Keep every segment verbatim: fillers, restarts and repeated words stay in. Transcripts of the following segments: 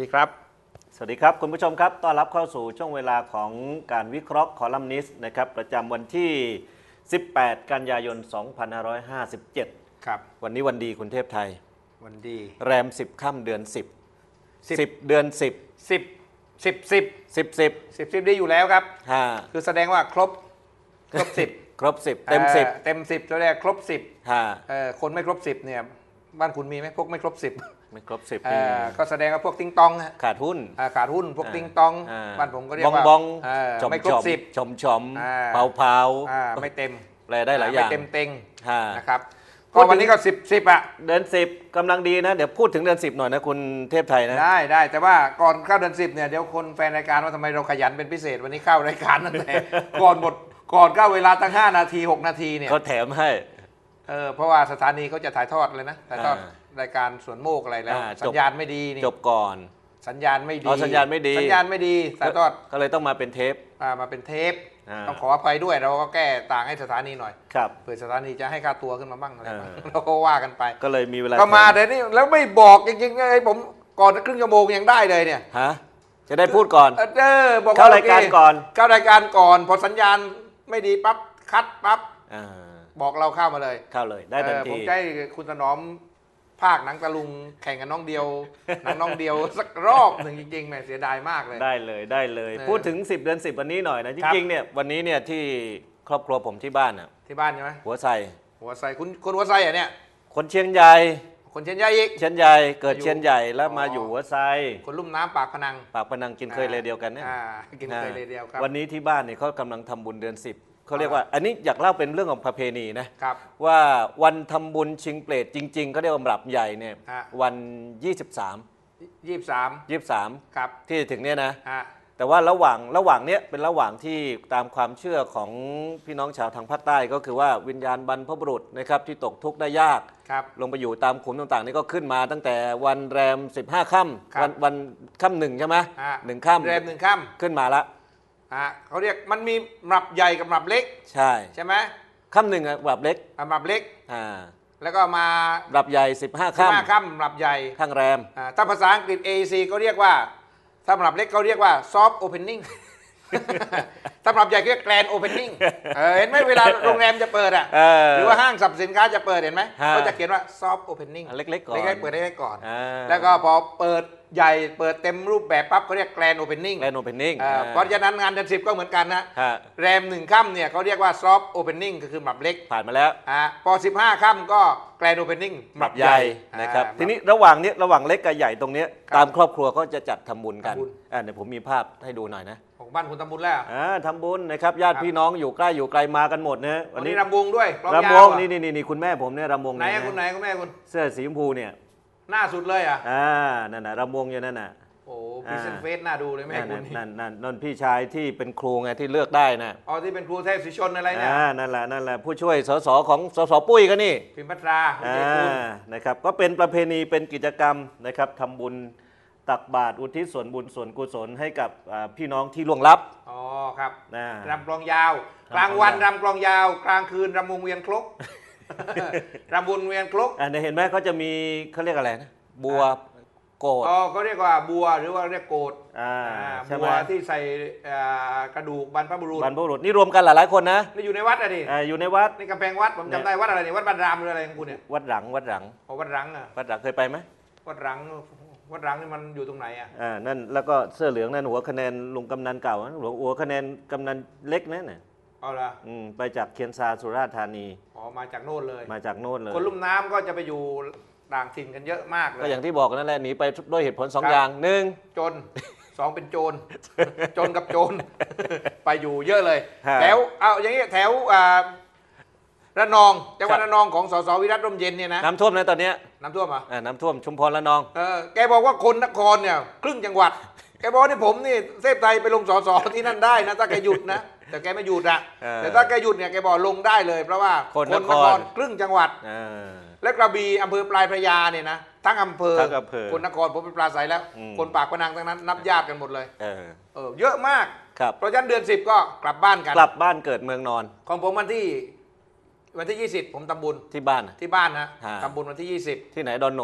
ดีครับสวัสดีครับคุณผู้ชมครับต้อนรับเข้าสู่ช่วงเวลาของการวิเคราะห์คอลัมนิสต์นะครับประจำวันที่สิบแปดกันยายนสองพันห้าร้อยห้าสิบเจ็ดครับวันนี้วันดีคุณเทพไทยวันดีแรมสิบค่ำเดือนสิบ สิบเดือนสิบสิบ สิบ สิบสิบ สิบสิบ สิบดีอยู่แล้วครับฮะคือแสดงว่าครบครบสิบครบสิบเต็มสิบเต็มสิบแล้วเรียกครบสิบฮะคนไม่ครบสิบเนี่ยบ้านคุณมีไหมพวกไม่ครบสิบไม่ครบสิบก็แสดงว่าพวกติงตองขาดหุ้นขาดหุ้นพวกติงตองบ้านผมก็เรียกว่าบองไม่ครบสิบชมชมเผาเผาไม่เต็มแปลได้หลายอย่างไม่เต็มเต็งนะครับก็วันนี้ก็สิบ สิบอ่ะเดือนสิบกำลังดีนะเดี๋ยวพูดถึงเดือนสิบหน่อยนะคุณเทพไทยนะได้ได้แต่ว่าก่อนเข้าเดือนสิบเนี่ยเดี๋ยวคนแฟนรายการว่าทำไมเราขยันเป็นพิเศษวันนี้เข้ารายการนั่นแหละก่อนหมดก่อนเข้าเวลาตั้งห้านาทีหกนาทีเนี่ยเขาแถมให้เออเพราะว่าสถานีเขาจะถ่ายทอดเลยนะถ่ายทอดรายการสวนโมกอะไรแล้วสัญญาณไม่ดีนี่จบก่อนสัญญาณไม่ดีสัญญาณไม่ดีสัญญาณไม่ดีถ่ายทอดก็เลยต้องมาเป็นเทปมาเป็นเทปต้องขออภัยด้วยเราก็แก้ต่างให้สถานีหน่อยครับเผื่อสถานีจะให้ค่าตัวขึ้นมาบ้างอะไรเราก็ว่ากันไปก็เลยมีเวลาก็มาแต่นี่แล้วไม่บอกจริงๆไอ้ผมก่อนครึ่งชั่วโมงยังได้เลยเนี่ยฮะจะได้พูดก่อนเออบอกเข้ารายการก่อนเข้ารายการก่อนพอสัญญาณไม่ดีปั๊บคัดปั๊บบอกเราเข้ามาเลยเข้าเลยได้ทันทีผมใช้คุณถนอมภาคหนังตะลุงแข่งกับน้องเดียวหนังน้องเดียวสักรอบหนึ่งจริงๆแหมเสียดายมากเลยได้เลยได้เลยพูดถึงสิบเดือนสิบวันนี้หน่อยนะจริงๆเนี่ยวันนี้เนี่ยที่ครอบครัวผมที่บ้านอ่ะที่บ้านใช่ไหมหัวไซหัวไซคุณคนหัวไซอ่ะเนี่ยคนเชียงใหญ่คนเชียงใหญ่อีกเชียงใหญ่เกิดเชียงใหญ่แล้วมาอยู่หัวไซคนลุ่มน้ำปากพนังปากพนังกินเคยเลยเดียวกันเนี่ยกินเคยเลยเดียวครับวันนี้ที่บ้านเนี่ยเขากำลังทำบุญเดือนสิบเขาเรียกว่าอันนี้อยากเล่าเป็นเรื่องของประเพณีนะครับว่าวันทำบุญชิงเปรตจริงๆเขาเรียกว่าหลับใหญ่เนี่ยวันยี่สิบสามยี่สิบสามยี่สิบสามครับที่ถึงเนี่ยนะแต่ว่าระหว่างระหว่างเนี้ยเป็นระหว่างที่ตามความเชื่อของพี่น้องชาวทางภาคใต้ก็คือว่าวิญญาณบรรพบุรุษนะครับที่ตกทุกข์ได้ยากลงไปอยู่ตามขุมต่างๆนี่ก็ขึ้นมาตั้งแต่วันแรมสิบห้าค่ำวันวันค่ำหนึ่งใช่ไหมหนึ่งค่ำแรมหนึ่งค่ำขึ้นมาละอ่าเขาเรียกมันมีหลับใหญ่กับหลับเล็กใช่ใช่ไหมค่ำหนึ่งอะหลับเล็กหลับเล็กอ่าแล้วก็มาหลับใหญ่สิบห้าค่ำสิบห้าค่ำหลับใหญ่ข้างแรมอ่าถ้าภาษาอังกฤษ เอ ซี ก็เรียกว่าถ้าหลับเล็กเขาเรียกว่า soft opening ถ้าหลับใหญ่ก็เรียก grand opening เห็นไหมเวลาโรงแรมจะเปิดอ่ะหรือว่าห้างสรรพสินค้าจะเปิดเห็นไหมก็จะเขียนว่า soft opening เล็กๆก่อนเล็กๆเปิดได้ก่อนแล้วก็พอเปิดใหญ่เปิดเต็มรูปแบบปั๊บเขาเรียก grand opening grand opening เพราะฉะนั้นงานเดือนสิบก็เหมือนกันนะแรมหนึ่งค่ำเนี่ยเขาเรียกว่า soft opening ก็คือหลับเล็กผ่านมาแล้วพอสิบห้าค่ำก็ grand opening หลับใหญ่นะครับทีนี้ระหว่างนี้ระหว่างเล็กกับใหญ่ตรงนี้ตามครอบครัวก็จะจัดทำบุญกันเดี๋ยวผมมีภาพให้ดูหน่อยนะของบ้านคุณทำบุญแล้วอ่าทำบุญนะครับญาติพี่น้องอยู่ใกล้อยู่ไกลมากันหมดนะวันนี้รำวงด้วยรำวงนี่นี่นี่คุณแม่ผมเนี่ยรำวงไหนคุณไหนคุณแม่คุณเสื้อสีชมพูเนี่ยหน้าสุดเลยอ่ะอ่านั่นน่ะรำวงอยู่นั่นน่ะโอ้พี่เซนเฟสน่าดูเลยแม่คุณนั่นนั่นนั่นพี่ชายที่เป็นครูไงที่เลือกได้นะอ๋อที่เป็นครูเทพศรีชนอะไรเนี่ยอ่านั่นแหละนั่นแหละผู้ช่วยสสของสสปุ้ยก็นี่พิมพัตราอ่านะครับก็เป็นประเพณีเป็นกิจกรรมนะครับทำบุญตักบาตรอุทิศส่วนบุญส่วนกุศลให้กับพี่น้องที่ล่วงลับอ๋อครับรำกลองยาวกลางวันรำกลองยาวกลางคืนรำวงเวียนครกรำบุญเวียนครกอ่าเห็นไหมเขาจะมีเขาเรียกอะไรนะบัวโกดอ๋อเขาเรียกว่าบัวหรือว่าเรียกโกดบัวที่ใส่กระดูกบรรพบุรุษบรรพบุรุษนี่รวมกันหลายๆคนนะนี่อยู่ในวัดอะดิอยู่ในวัดนี่กำแพงวัดผมจำได้วัดอะไรนี่วัดบรรรามหรืออะไรของคุณเนี่ยวัดหลังวัดหลังอ๋อวัดหลังอ่ะวัดหลังเคยไปไหมวัดหลังวัดหลังนี่มันอยู่ตรงไหนอ่ะอ่านั่นแล้วก็เสื้อเหลืองนั่นหัวคะแนนลุงกำนันเก่าหลวงหัวคะแนนกำนันเล็กนั่นน่ะอ๋อเหรออืมไปจากเคียนซาสุราษฎร์ธานีอ๋อมาจากโน่นเลยมาจากโน่นเลยคนลุ่มน้ำก็จะไปอยู่ต่างถิ่นกันเยอะมากเลยก็อย่างที่บอกนั่นแหละหนีไปด้วยเหตุผลสองอย่างหนึ่งจนสองเป็นโจรจนกับโจรไปอยู่เยอะเลยแถวเอาอย่างนี้แถวระนองจังหวัดระนองของสสวิรัติร่มเย็นเนี่ยนะน้ำท่วมนะตอนนี้น้ำท่วมอ่ะน้ำท่วมชุมพรระนองเออแกบอกว่าคนนครเนี่ยครึ่งจังหวัดแกบอกที่ผมนี่เทพไทยไปลงสสที่นั่นได้นะถ้าแกหยุดนะแต่แกไม่หยุดอะแต่ถ้าแกหยุดเนี่ยแกบอกลงได้เลยเพราะว่าคนนครครึ่งจังหวัดและกระบี่อำเภอปลายพระยาเนี่ยนะทั้งอำเภอคนนครผมเป็นปลาใสแล้วคนปากพนังทั้งนั้นนับญาติกันหมดเลยเออเยอะมากเพราะฉะนั้นเดือนสิบก็กลับบ้านกันกลับบ้านเกิดเมืองนอนของผมวันที่วันที่ยี่สิบผมทำบุญที่บ้านที่บ้านนะทำบุญวันที่ยี่สิบที่ไหนดอนโหนด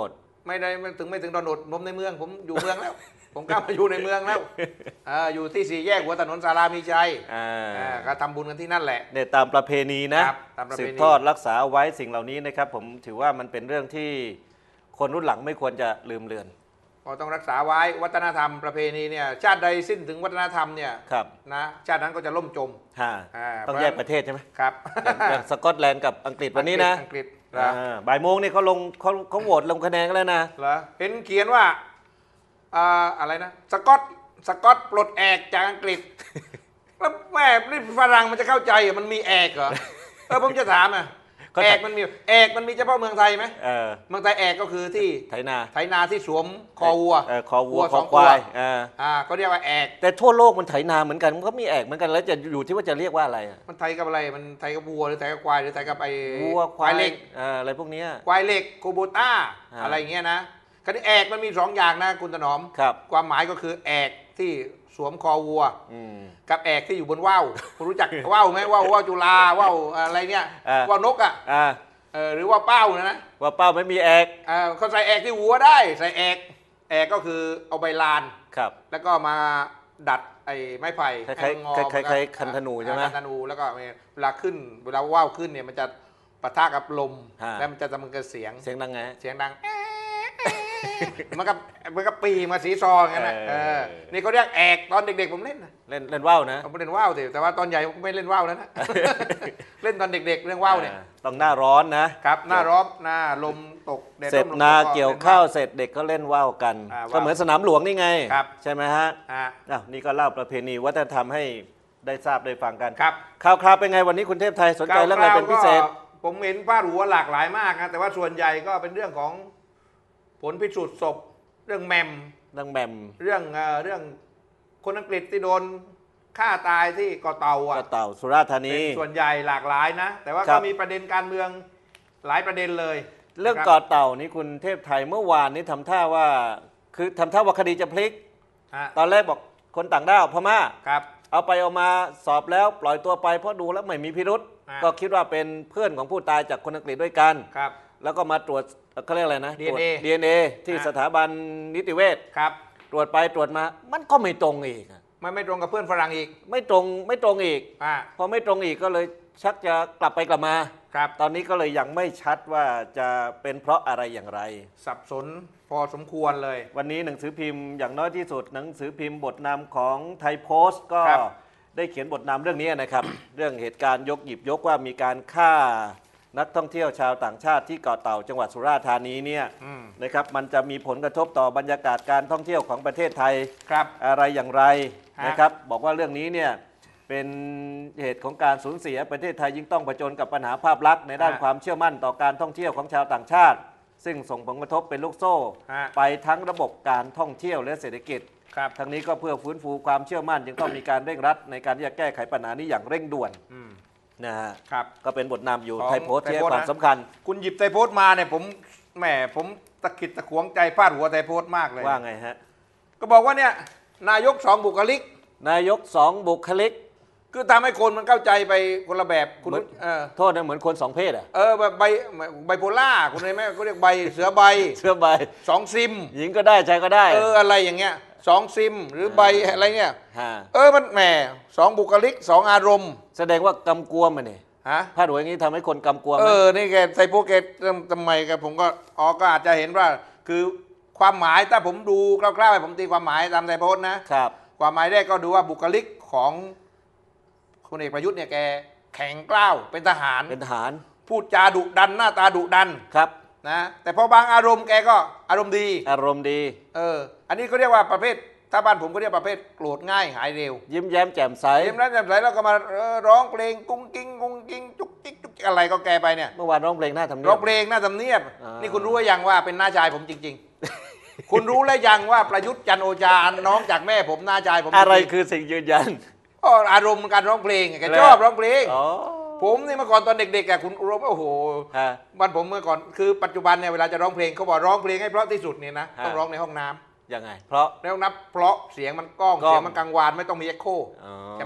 ไม่ได้ไม่ถึงไม่ถึงตอนอดนมในเมืองผมอยู่เมืองแล้ว ผมกล้ามาอยู่ในเมืองแล้วอ่าอยู่ที่สี่แยกหัวถนนสารามีชัยอ่าก็ทำบุญกันที่นั่นแหละเนี่ยตามประเพณีนะสืบทอดรักษาไว้สิ่งเหล่านี้นะครับผมถือว่ามันเป็นเรื่องที่คนรุ่นหลังไม่ควรจะลืมเลือนก็ต้องรักษาไว้วัฒนธรรมประเพณีเนี่ยชาติใดสิ้นถึงวัฒนธรรมเนี่ยนะชาตินั้นก็จะล่มจมต้องแยกประเทศใช่ไหมครับอย่างสกอตแลนด์กับอังกฤษวันนี้นะอังกฤษบ่ายโมงนี่เขาลงเขาเขาโหวตลงคะแนนกันแล้วนะเหรอเห็นเขียนว่าอะไรนะสกอตสกอตปลดแอกจากอังกฤษแล้วแม่นี่ฝรั่งมันจะเข้าใจมันมีแอกเหรอเออผมจะถามอ่ะแอกมันมีแอกมันมีเฉพาะเมืองไทยไหมเมืองไทยแอกก็คือที่ไถนาไถนาที่สวมคอวัวคอวัวคอควายอ่าก็เรียกว่าแอกแต่ทั่วโลกมันไถนาเหมือนกันมันก็มีแอกเหมือนกันแล้วจะอยู่ที่ว่าจะเรียกว่าอะไรมันไถกับอะไรมันไถกับวัวหรือไถกับควายหรือไถกับไอ้วัวควายเล็กอะไรพวกนี้ควายเล็กโคโบต้าอะไรเงี้ยนะคราวนี้แอกมันมีสองอย่างนะคุณถนอมความหมายก็คือแอกที่สวมคอวัวกับแอกที่อยู่บนว่าวคุณรู้จักว่าวไหมว่าวว่าวจุฬาว่าวอะไรเนี่ยว่าวนกอ่ะหรือว่าเป้านะนะว่าเป้าไม่มีแอกเขาใส่แอกที่หัวได้ใส่แอกแอกก็คือเอาใบลานครับแล้วก็มาดัดไอ้ไม้ไผ่คล้ายๆคล้ายๆคันธนูใช่ไหมคันธนูแล้วก็เวลาขึ้นเวลาว่าวขึ้นเนี่ยมันจะปะทะกับลมแล้วมันจะทำมันเกิดเสียงเสียงดังไงเสียงดังมันกับมันกับปีมาสีซองั้นนะนี่เขาเรียกแอกตอนเด็กๆผมเล่นเล่นเล่นว่าวนะผมเล่นว่าวสิแต่ว่าตอนใหญ่ผมไม่เล่นว่าวนะเล่นตอนเด็กๆเรื่องว่าวเนี่ยต้องหน้าร้อนนะครับหน้าร้อนหน้าลมตกเสร็จนาเกี่ยวข้าวเสร็จเด็กก็เล่นว่าวกันก็เหมือนสนามหลวงนี่ไงใช่ไหมฮะอ้าวนี่ก็เล่าประเพณีวัฒนธรรมให้ได้ทราบได้ฟังกันครับข่าวคราวเป็นไงวันนี้คุณเทพไทยสนใจเรื่องอะไรเป็นพิเศษผมเห็นพาดหัวหลากหลายมากนะแต่ว่าส่วนใหญ่ก็เป็นเรื่องของผลพิสูจน์ศพเรื่องแมมเรื่องแมมเรื่องเรื่องคนอังกฤษที่โดนฆ่าตายที่เกาะเต่าอ่ะเกาะเต่าสุราษฎร์ธานีส่วนใหญ่หลากหลายนะแต่ว่าก็มีประเด็นการเมืองหลายประเด็นเลยเรื่องเกาะเต่านี่คุณเทพไทยเมื่อวานนี้ทำท่าว่าคือทำท่าว่าคดีจะพลิกตอนแรกบอกคนต่างด้าวพม่าครับเอาไปเอามาสอบแล้วปล่อยตัวไปเพราะดูแล้วไม่มีพิรุษก็คิดว่าเป็นเพื่อนของผู้ตายจากคนอังกฤษด้วยกันครับแล้วก็มาตรวจเขาเรียกอะไรนะดี เอ็น เอดี เอ็น เอ ที่สถาบันนิติเวชครับตรวจไปตรวจมามันก็ไม่ตรงอีกไม่ไม่ตรงกับเพื่อนฝรั่งอีกไม่ตรงไม่ตรงอีกอพอไม่ตรงอีกก็เลยชักจะกลับไปกลับมาครับตอนนี้ก็เลยยังไม่ชัดว่าจะเป็นเพราะอะไรอย่างไรสับสนพอสมควรเลยวันนี้หนังสือพิมพ์อย่างน้อยที่สุดหนังสือพิมพ์บทนำของไทยโพสต์ก็ได้เขียนบทนำเรื่องนี้นะครับ เรื่องเหตุการณ์ยกหยิบยกว่ามีการฆ่านักท่องเที่ยวชาวต่างชาติที่เกาะเต่าจังหวัดสุราษฎร์ธานีเนี่ยนะครับมันจะมีผลกระทบต่อบรรยากาศการท่องเที่ยวของประเทศไทยอะไรอย่างไรนะครับบอกว่าเรื่องนี้เนี่ยเป็นเหตุของการสูญเสียประเทศไทยยิ่งต้องผจญกับปัญหาภาพลักษณ์ในด้านความเชื่อมั่นต่อการท่องเที่ยวของชาวต่างชาติซึ่งส่งผลกระทบเป็นลูกโซ่ไปทั้งระบบการท่องเที่ยวและเศรษฐกิจทั้งนี้ก็เพื่อฟื้นฟูความเชื่อมั่นจึงต้องมีการเร่งรัดในการที่จะแก้ไขปัญหานี้อย่างเร่งด่วนนะฮะก็เป็นบทนำอยู่ไทยโพสต์ที่ให้ความสำคัญคุณหยิบไทยโพสต์มาเนี่ยผมแหมผมตะขิดตะขวงใจพาดหัวไทยโพสต์มากเลยว่าไงฮะก็บอกว่าเนี่ยนายกสองบุคลิกนายกสองบุคลิกคือทำให้คนมันเข้าใจไปคนละแบบคุณโทษนะเหมือนคนสองเพศอ่ะเออแบบใบไบโพล่าคุณเห็นไหมเขาเรียกใบเสือใบเสือใบสองซิมหญิงก็ได้ชายก็ได้เอออะไรอย่างเงี้ยสองซิมหรือใบอะไรเงี้ยเออมันแหมสองบุคลิกสองอารมณ์แสดงว่ากำกวมมันนี่ฮะพาดหัวอย่างนี้ทำให้คนกำกวมเออนี่แกใส่พวกแกทำไมแกผมก็อ๋อก็อาจจะเห็นว่าคือความหมายถ้าผมดูคร่าวๆให้ผมตีความหมายตามไทยโพสต์นะครับความหมายแรกก็ดูว่าบุคลิกของพลเอกประยุทธ์เนี่ยแกแข็งกร้าวเป็นทหารเป็นทหารพูดจาดุดันหน้าตาดุดันครับนะแต่พอบางอารมณ์แกก็อารมณ์ดีอารมณ์ดีเอออันนี้เขาเรียกว่าประเภทถ้าบ้านผมก็เรียกประเภทโกรธง่ายหายเร็วยิ้มแย้มแจ่มใสยิ้มแย้มแจ่มใสแล้วก็มาร้องเพลงกุ้งกิ้งกุ้งกิ้งจุกจิกจุกอะไรก็แกไปเนี่ยเมื่อวานร้องเพลงหน้าทำเนียบร้องเพลงหน้าทำเนียบนี่คุณรู้หรือยังว่าเป็นน้าชายผมจริงๆคุณรู้แล้วยังว่าประยุทธ์จันทร์โอชาน้องจากแม่ผมน้าชายผมอะไรคือสิ่งยืนยันอารมณ์การร้องเพลงแกชอบร้องเพลงผมนี่เมื่อก่อนตอนเด็กๆคุณรู้โอ้โหบ้านผมเมื่อก่อนคือปัจจุบันเนี่ยเวลาจะร้องเพลงเขาบอกร้องเพลงให้เพราะที่สุดเนี่ยนะต้องร้องในห้องน้ำยังไงเพราะในห้องน้ำเพราะเสียงมันก้องเสียงมันกังวานไม่ต้องมีเอ็กโคใช่ไหม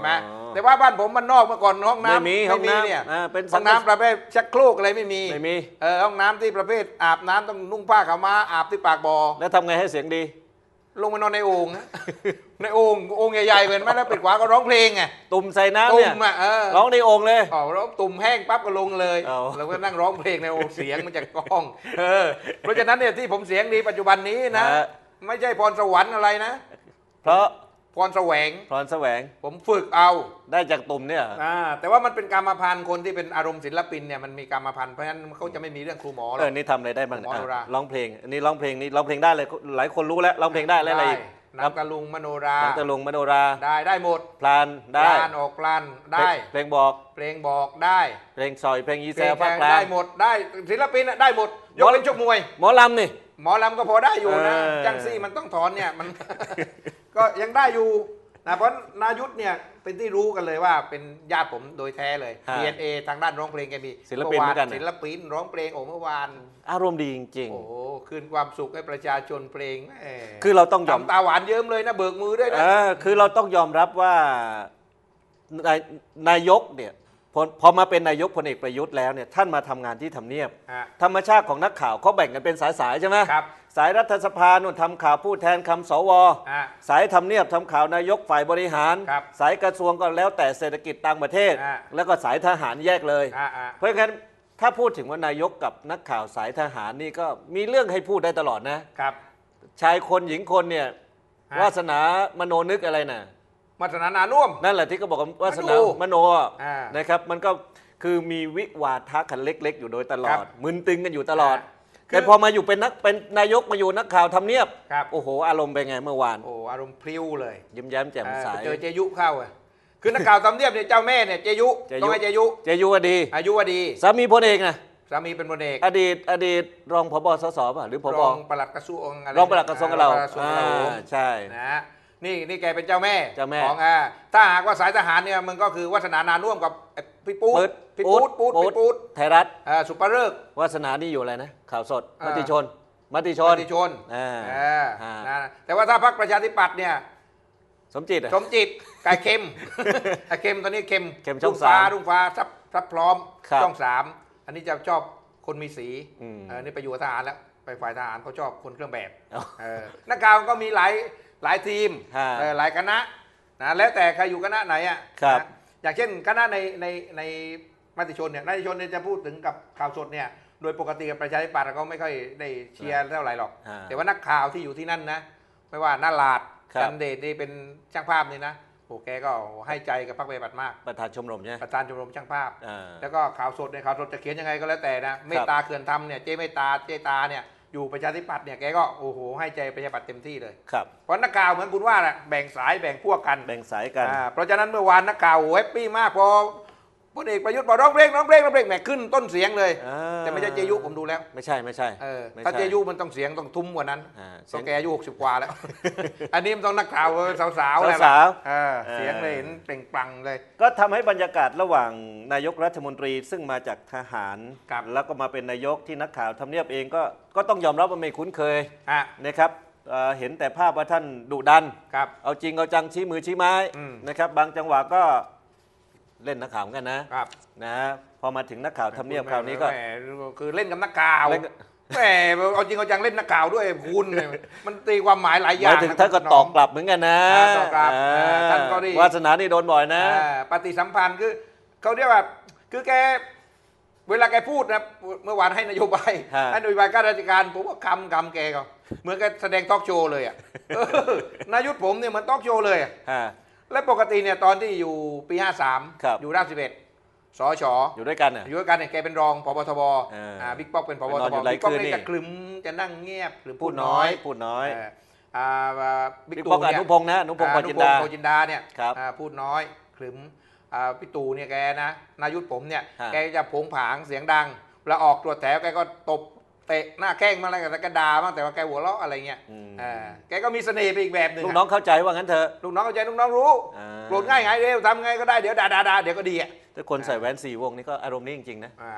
แต่ว่าบ้านผมมันนอกเมื่อก่อนห้องน้ำไม่มีห้องน้ำเนี่ยอ่าเป็นห้องน้ำประเภทชักโครกอะไรไม่มีไม่มีเออห้องน้ำที่ประเภทอาบน้ำต้องนุ่งผ้าขาวม้าอาบที่ปากบ่อแล้วทำไงให้เสียงดีลงไปนอนในโอ่งนะ ในโอ่งโอ่งใหญ่ๆเหมือนไหมแล้วปิดขวาก็ร้องเพลงไงตุ่มใส่น้ำตุ่เนี่ยมอ่ะเออร้องในโอ่งเลยอ๋อแล้วตุ่มแห้งปั๊บก็ลงเลยเอาแล้วก็นั่งร้องเพลงในโอ่งเสียงมันจะก้องเออเพราะฉะนั้นเนี่ยที่ผมเสียงดีปัจจุบันนี้นะ ไม่ใช่พรสวรรค์อะไรนะเพราะพรแสวงพรแสวงผมฝึกเอาได้จากตุ่มเนี่ยอ่าแต่ว่ามันเป็นกรรมพันธุ์คนที่เป็นอารมณ์ศิลปินเนี่ยมันมีกรรมพันธุ์เพราะฉะนั้นเขาจะไม่มีเรื่องครูหมอหรเออกอนี่ทำอะไรได้บ้างหมอโนราอ่ะร้องเพลงอันนี้ร้องเพลงนี้ร้องเพลงได้เลยหลายคนรู้แล้วร้องเพลงได้แล้วอะไรอีกหนังตะลุงมโนราหนังตะลุงมโนราได้ได้หมดพลานได้พลานออกพลานได้เพลงบอกเพลงบอกได้เพลงซอยเพลงยีเพแซลงวภาคแข่งกลางได้หมดได้ศิลปินน่ะได้หมดยกหมอเป็นชกมวยหมอลำนี่หมอลำก็พอได้อยู่นะเออจังซี่มันต้องถอนเนี่ยมัน ก็ยังได้อยู่นะเพราะนายุทธเนี่ยเป็นที่รู้กันเลยว่าเป็นญาติผมโดยแท้เลยฮะดี เอ็น เอ ทางด้านร้องเพลงแกมีศิลปินเหมือนกันศิลปินร้องเพลงโอ้เมื่อวานอารมณ์ดีจริงโอ้โหคืนความสุขให้ประชาชนเพลงแหมๆ คือเราต้องยอมทำตาหวานเยิ้มเลยนะเบิกมือด้วยนะเออคือเราต้องยอมรับว่านายนายกเนี่ยพอพอมาเป็นนายกพลเอกประยุทธ์แล้วเนี่ยท่านมาทำงานที่ทำเนียบอ่ะธรรมชาติของนักข่าวเขาแบ่งกันเป็นสายๆใช่ไหมครับสายรัฐสภานู่นทำข่าวผู้แทนคำสวอ่ะสายทำเนียบทำข่าวนายกฝ่ายบริหารครับสายกระทรวงก็แล้วแต่เศรษฐกิจต่างประเทศอ่ะแล้วก็สายทหารแยกเลยอ่ะอ่ะเพราะงั้นถ้าพูดถึงว่านายกกับนักข่าวสายทหารนี่ก็มีเรื่องให้พูดได้ตลอดนะครับชายคนหญิงคนเนี่ยฮะวาสนามโนนึกอะไรน่ะมัทนานานุ่วมนั่นแหละที่เขาบอกว่าวาสนามโนมโนอ่ะอ่านะครับมันก็คือมีวิวาทะกันเล็ก ๆ อยู่โดยตลอครัดบมึนตึงกันอยู่ตลอดอ่าคือแต่พอมาอยู่เป็นนักเป็นนายกมาอยู่นักข่าวทำเนียบครับโอ้โหอารมณ์เป็นไงเมื่อวานโอ้อารมณ์พลิ้วเลยยิ้มแย้มแจ่มใสเออไปเจอเจยุเข้าอ่ะคือนักข่าวทำเนียบเนี่ยเจ้าแม่เนี่ยเจยุเจยุต้องให้เจยุเจยุวดีอายุวดีสามีพลเอกนะสามีเป็นพลเอกอดีตอดีตรองผบสสป่ะหรือผบรองปลัดกระทรวงอะไรรองปลัดกระทรวงกับเราปลัดกระทรวงกับเราอ่าใช่นะฮะนี่นี่แกเป็นเจ้าแม่เจ้าแม่ของอ่าถ้าหากว่าสายทหารเนี่ยมันก็คือวัฒนานานุ่วมกับไอ้พี่ปูดปึ๊ดพี่ปูดปูดพี่ปูดไทยรัฐอ่าสุปเริกษ์วาสนานี่อยู่อะไรนะข่าวสดอ่ามติชนมติชปนฏิชนอ่าอ่าอ่านะแต่ว่าถ้าพรรคประชาธิปัตย์เนี่ยสมจิตอะสมจิตไก่เค็ม ไอ้เค็มตอนนี้เค็มเค็มช่องรุ่ฟ้าสามรุ่งฟ้าซับซับพร้อมครับช่องสามอันนี้จะชอบคนมีสีอืมเออนี่ไปอยู่กับทหารแล้วไปฝ่ายทหารเขาชอบคนเครื่องแบบอ๋อเออนักข่าวก็มีหลายหลายทีมฮะเออหลายคณะนะแล้วแต่ใครอยู่คณะไหนอ่ะครับนะอย่างเช่นคณะในในในมติชนเนี่ยมติชนเนี่ยจะพูดถึงกับข่าวสดเนี่ยโดยปกติกับประชาธิปัตย์ก็ไม่ค่อยได้เชียร์เท่าไหร่หรอกฮะแต่ว่านักข่าวที่อยู่ที่นั่นนะไม่ว่านาลาดครับจันเดชนี่เป็นช่างภาพนี่นะโอ้แกก็ให้ใจกับพรรคประชาธิปัตย์มากประธานชมรมใช่ไหมประธานชมรมช่างภาพอ่าแล้วก็ข่าวสดเนี่ยข่าวสดจะเขียนยังไงก็แล้วแต่นะเมตตาเขื่อนธรรมเนี่ยเจ๊เมตตาเจ๊ตาเนี่ยอยู่ประชาธิปัตย์เนี่ยแกก็โอ้โหให้ใจประชาธิปัตย์เต็มที่เลยครับเพราะนักข่าวเหมือนคุณว่าแหละแบ่งสายแบ่งพวกกันแบ่งสายกันอ่าเพราะฉะนั้นเมื่อวานนักข่าวแฮปปี้มากพอพลเอกประยุทธ์บอกร้องเพลงร้องเพลงร้องเพลงแหมขึ้นต้นเสียงเลยอ่าแต่ไม่ใช่เจยุผมดูแล้วไม่ใช่ไม่ใช่เออไม่ถ้าใช่เจยุมันต้องเสียงต้องทุ้มกว่านั้นอ่าเสีก็ยงแกอายุหกสิบกว่าแล้ว อันนี้มันต้องนักข่าวสาวๆแหละสาวเออเสียงเลยเห็นเปล่งปลั่งเลยก็ทำให้บรรยากาศระหว่างนายกรัฐมนตรีซึ่งมาจากทหารครับแล้วก็มาเป็นนายกที่นักข่าวทำเนียบเองก็ก็ต้องยอมรับว่าไม่คุ้นเคยอ่ะนะครับเอ่อเห็นแต่ภาพว่าท่านดุดันครับเอาจริงเอาจังชี้มือชี้ไม้อืมนะครับบางจังหวะก็เล่นนักข่าวเหมือนกันนะครับ นะพอมาถึงนักข่าวทำเนียบคราวนี้ก็แหมคือเล่นกับนักข่าวเล่นกับแหมเอาจริงเอาจังเล่นนักข่าวด้วยคุณเนี่ยมันตีความหมายหลายอหย่ามาง ยถึงท่านก็ตอบกลับเหมือนกันนะอ่าตอบกลับอ่าเออท่านก็ดีวาสนานี่โดนบ่อยนะอ่าปฏิสัมพันธ์คือเขาเรียกว่าคือแกเวลาแกพูดนะเมื่อวานให้นโยบายฮะให้นโยบายข้าราชการผมว่าคำคำแกก็เหมือนแกแสดงทอล์กโชว์เลยอ่ะเออนายุทธผมเนี่ยเหมันทอล์กโชว์เลยอะฮะและปกติเนี่ยตอนที่อยู่ปีห้าสามครับอยู่ราชสิบเอ็ดสชอยู่ด้วยกันน่ะอยู่ด้วยกันเนี่ยแกเป็นรองพบทบเอออ่่าบิ๊กป๊อกเป็นพบไปนอนทอบ ยู่หลายบิ๊กป๊อกคืนนี่นี่จะคลึมจะนั่งเงียบหรือพูพูดดน้น้ออย ยพูดน้อยเอ่าอ่าบิ๊กบิ๊กตู่ป๊อกอเนี่ยนุพงษ์นะอนุพงษ์พรจินดาอนุพงษ์พรจินดาเนี่ยครับอ่าพูดน้อยคลึมอ่าพี่ตู่เนี่ยแกนะนายุทธผมเนี่ยฮะแกจะโผงผางเสียงดังเวลาออกตรวจแถวแกก็ตบเตะหน้าแข้งมาอะไรกันแล้วก็ด่าบ้างแต่ว่าแกหัวเราะอะไรเงี้ยอืมอ่าแกก็มีเสน่ห์ไปอีกแบบหนึ่งลูกอะน้องเข้าใจว่างั้นเถอะลูกน้องเข้าใจลูกน้องรู้อ่าโกรธง่ายไงเร็วทำไงก็ได้เดี๋ยวด่าด่าด่าเดี๋ยวก็ดีอ่ะถ้าคนใส่แว่นสี่วงนี่ก็อารมณ์นี้จริงๆนะอ่า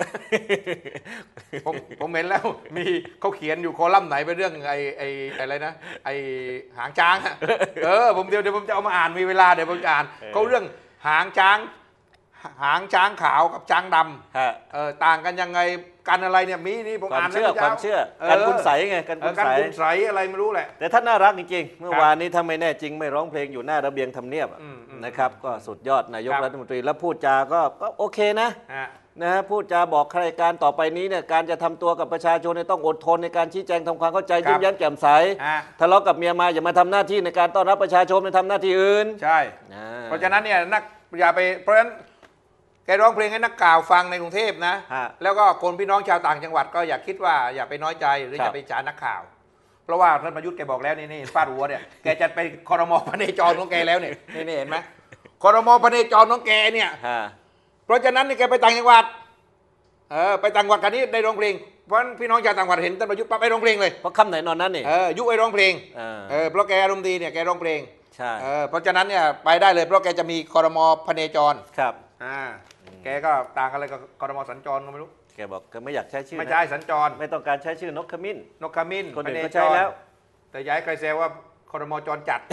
ผมผมเห็นแล้วมีเขาเขียนอยู่คอลัมน์ไหนเป็นเรื่องไอ้ไอ้อะไรนะไอ้หางช้างอะเออผมเดี๋ยวเดี๋ยวผมจะเอามาอ่านมีเวลาเดี๋ยวผมจะอ่านเออเขาเรื่องหางช้างหางช้างขาวกับช้างดฮะำเออต่างกันยังไงกันอะไรเนี่ยมีนี่ผมความอ่านเชื่อแล้วความเชื่อเออการคุณใสไงการเอคุอณกันใสคุณใสอะไรไม่รู้แหละแต่ท่านน่ารักจริงๆ เมื่อครับวานนี้ถ้าไม่แน่จริงไม่ร้องเพลงอยู่หน้าระเบียงทำเนียบอะอืมอืมนะครับ ก็สุดยอดนายกครับรัฐมนตรีแล้วพูดจาก็ก็โอเคนะฮะนะฮะพูดจาบอกใครการต่อไปนี้เนี่ยการจะทำตัวกับประชาชนเนี่ยต้องอดทนในการชี้แจงทำความเข้าใจครับยิ้มแย้มแจ่มใสฮะทะเลาะกับเมียมาอย่ามาทำหน้าที่ในการต้อนรับประชาชนไปทำหน้าที่อื่นใช่อ่เพราะฉะนั้นเนี่ยนักอย่าไปเพราะฉะนั้นแกร้องเพลงให้นักข่าวฟังในกรุงเทพนะฮะแล้วก็คนพี่น้องชาวต่างจังหวัดก็อย่าคิดว่าอย่าไปน้อยใจหรือครับอย่าไปจานักข่าว เพราะว่าท่านประยุทธ์แกบอกแล้วนี่นี่ฟาดหัวเนี่ยแกจะไปครมพเนจรของแกแล้วเนี่ยนี่นี่เห็นไหมครมพเนจรของแกเนี่ยฮะเพราะฉะนั้นนี่แกไปต่างจังหวัดเออไปต่างจังหวัดกันนี้ได้ร้องเพลงเพราะฉะนั้นพี่น้องชาวต่างจังหวัดเห็นท่านประยุทธ์ปั๊บไปร้องเพลงเลยเพราะคำไหนนอนนั้นนี่เออยุไปร้องเพลงเออเออเพราะแกอารมณ์ดีเนี่ยแกร้องเพลงใช่เออเพราะฉะนั้นเนี่ยไปได้เลยเพราะแกจะมีครมพเนจรครับอ่าแกก็ต่างอะไรกับครมสัญจรก็ไม่รู้แกบอกแกไม่อยากใช้ชื่อไม่นะใช่สัญจรไม่ต้องการใช้ชื่อนกขมิ้นนกขมิ้นคนอื่นพเก็ใช้แล้วแต่ย้ายใครแซวว่าครมจรจัด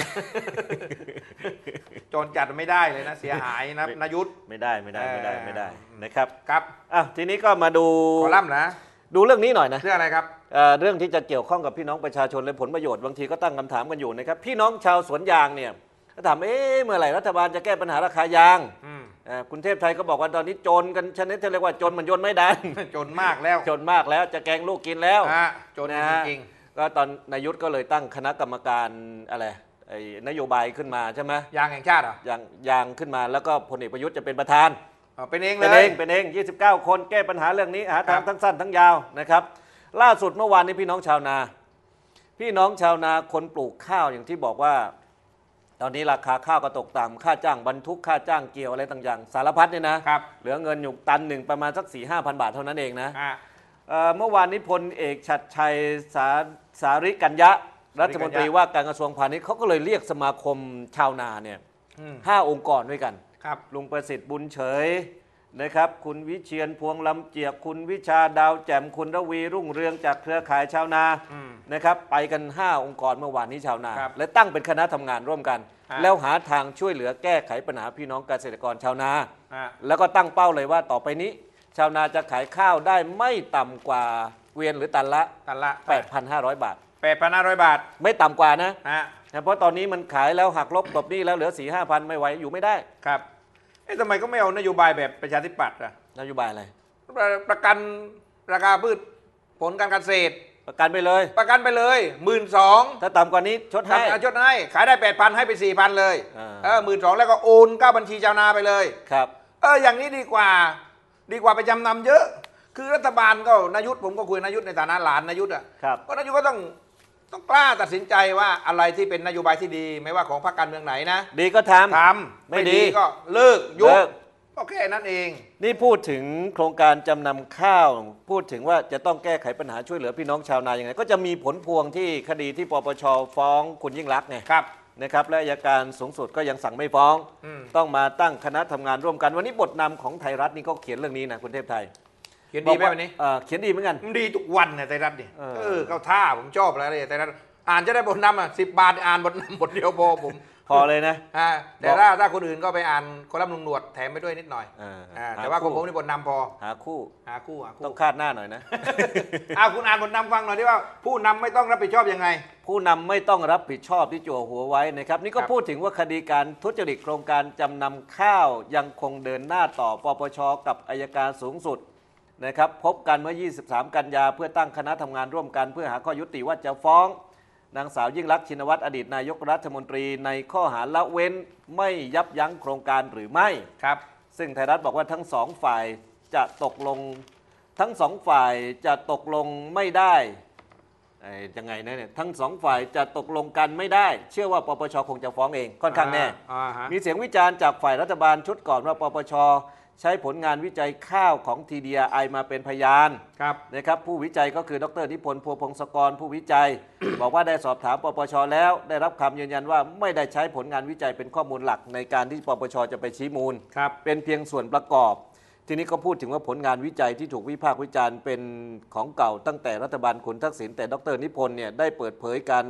จรจัดไม่ได้เลยนะเสียหายนะนายุทธไม่ได้ไม่ได้ไม่ได้ไม่ได้เออนะครับครับอ่ะทีนี้ก็มาดูคอลัมน์นะดูเรื่องนี้หน่อยนะเรื่องอะไรครับเอ่อเรื่องที่จะเกี่ยวข้องกับพี่น้องประชาชนและผลประโยชน์บางทีก็ตั้งคำถามกันอยู่นะครับพี่น้องชาวสวนยางเนี่ยก็ถามเอ๊ะเมื่อไหร่รัฐบาลจะแก้ปัญหาราคายางอืมเอ่อคุณเทพไทยก็บอกว่าตอนนี้จนกันชนิดที่เรียกว่าจนเหมือนโยนไม่ดันจนมากแล้วจนมากแล้วจะแกงลูกกินแล้วฮะจนนะจฮะริงก็ตอนนายยุทธก็เลยตั้งคณะกรรมการอะไรไอ้นโยบายขึ้นมาใช่ไหมๆยางแห่งชาติเหรออย่างยางขึ้นมาแล้วก็พลเอกประยุทธ์จะเป็นประธานอ๋อเป็นเองเลเป็นเอย งเป็นเองยี่สิบเก้าคนแก้ปัญหาเรื่องนี้หาทางครับทั้งสั้นทั้งยาวนะครับล่าสุดเมื่อวานนี้พี่น้องชาวนา พี่น้องชาวนาคนปลูกข้าวอย่างที่บอกว่า ตอนนี้ราคาข้าวก็ตกต่ำค่าจ้างบรรทุกค่าจ้างเกี่ยวอะไรต่างๆสารพัดเนี่ยนะครับ เหลือเงินอยู่ตันหนึ่งประมาณสักสี่ห้าพันบาทเท่านั้นเองนะอ่ะเอ่อเมื่อวานนี้พลเอกชัดชัยสาสาริกัญญะรัฐมนตรีว่าการกระทรวงพาณิชย์เขาก็เลยเรียกสมาคมชาวนาเนี่ยอืมห้าองค์กรด้วยกันครับลุงประสิทธิ์บุญเฉยนะครับคุณวิเชียนพวงลำเจียกคุณวิชาดาวแจ่มคุณระวีรุ่งเรืองจากเครือข่ายชาวนาอืมนะครับไปกัน ห้า องค์กรเมื่อวานนี้ชาวนาครับและตั้งเป็นคณะทำงานร่วมกันฮะแล้วหาทางช่วยเหลือแก้ไขปัญหาพี่น้องเกษตรกรชาวนาอ่ะแล้วก็ตั้งเป้าเลยว่าต่อไปนี้ ชาวนาจะขายข้าวได้ไม่ต่ำกว่าเกวียนหรือตันละตันละแปดพันห้าร้อย บาทแปดพันห้าร้อยบาทไม่ต่ำกว่านะฮะนะเพราะตอนนี้มันขายแล้วหักลบกลบหนี้แล้วเหลือ สี่ห้าพันไม่ไหวอยู่ไม่ได้ครับเอ๊ะทำไมก็ไม่เอานโยบายแบบประชาธิปัตย์อะนโยบายอะไรประประกันราคาพืชผลการเกษตรประกันไปเลยประกันไปเลยหมื่นสองถ้าต่ำกว่านี้ชดให้ชดให้ขายได้แปดพันให้ไปสี่พันเลยอ่าเออหมื่นสองแล้วก็โอนเข้าบัญชีชาวนาไปเลยครับเอออย่างนี้ดีกว่า ดีกว่าไปจำนำเยอะ คือรัฐบาลก็นายุทธผมก็คุยนายุทธในฐานะหลานนายุทธอ่ะครับก็นายุทธก็ต้องต้องกล้าตัดสินใจว่าอะไรที่เป็นนโยบายที่ดี ไม่ว่าของพรรคการเมืองไหนนะดีก็ทำทไม่ำไม่ดีดีก็เลิกยุบเลิกก็แค่นั้นเองนี่พูดถึงโครงการจำนำข้าว พูดถึงว่าจะต้องแก้ไขปัญหาช่วยเหลือพี่น้องชาวนาอย่างไรก็จะมีผลพวงที่คดีที่ปปชฟ้องคุณยิ่งลักษณ์ไงครับนะครับและอัยการสูงสุดก็ยังสั่งไม่ฟ้องอืมต้องมาตั้งคณะทำงานร่วมกันวันนี้บทนำของไทยรัฐนี่ก็เขียนเรื่องนี้นะคุณเทพไทยเขียนดีไหมบอกาวันนี้เอ่อเขียนดีเหมือนกันมันดีทุกวันเนี่ยไทยรัฐเนี่ยเออเออเข้าท่าผมชอบแล้วเลยไทยรัฐอ่านจะได้บทนำอ่ะสิบบาทอ่านบทนำบทเดียวพอผมพอเลยนะอ่าแต่บอกถ้าถ้าคนอื่นก็ไปอ่านคอลัมน์ลุงหนวดแถมไปด้วยนิดหน่อยอ่าอ่าหาแต่ว่าของคู่ผมนี่บทนำพอหาคู่หาคู่หาคู่ต้องคาดหน้าหน่อยนะอ่าคุณอ่านบทนำฟังหน่อยที่ว่า ผู้นำไม่ต้องรับผิดชอบยังไงผู้นำไม่ต้องรับผิดชอบที่จั่วหัวไว้นะครับนี่ก็ครับพูดถึงว่าคดีการทุจริตโครงการจำนำข้าวยังคงเดินหน้าต่อปปชกับอัยการสูงสุดนะครับพบกันเมื่อ ยี่สิบสาม กันยาเพื่อตั้งคณะทำงานร่วมกัน เพื่อหาข้อยุติว่าจะฟ้องนางสาวยิ่งลักษณ์ชินวัตรอดีตนายกรัฐมนตรีในข้อหาละเว้นไม่ยับยั้งโครงการหรือไม่ครับซึ่งไทยรัฐบอกว่าทั้งสองฝ่ายจะตกลงทั้งสองฝ่ายจะตกลงไม่ได้ไอ้ยังไงนะเนี่ยทั้งสองฝ่ายจะตกลงกันไม่ได้ เชื่อว่าปปชคงจะฟ้องเองค่อนข้างแน่อ่าฮะมีเสียงวิจารณ์จากฝ่ายรัฐบาลชุดก่อนว่าปปชใช้ผลงานวิจัยข้าวของ ที ดี ไอ มาเป็นพยานครับนะครับผู้วิจัยก็คือดรนิพนธ์พัวพงศกรผู้วิจัย บอกว่าได้สอบถามปปชแล้วได้รับคำยืนยันว่าไม่ได้ใช้ผลงานวิจัยเป็นข้อมูลหลักในการที่ปปชจะไปชี้มูลครับเป็นเพียงส่วนประกอบ ทีนี้ก็พูดถึงว่าผลงานวิจัยที่ถูกวิพากษ์วิจารณ์เป็นของเก่าตั้งแต่รัฐบาลคุณทักษิณแต่ดรนิพนธ์เนี่ยได้เปิดเผยการ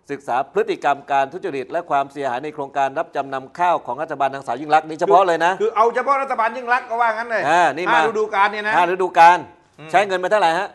ศึกษาพฤติกรรมการทุจริตและความเสียหายในโครงการรับจำนำข้าวของรัฐบาลนางสาวยิ่งลักษณ์นี่เฉพาะเลยนะคือเอาเฉพาะรัฐบาลยิ่งลักษณ์ก็ว่างั้นเลยอ่านี่มาห้าฤดูกาลเนี่ยนะห้าฤดูกาลใช้เงินไปเท่าไหร่ฮะ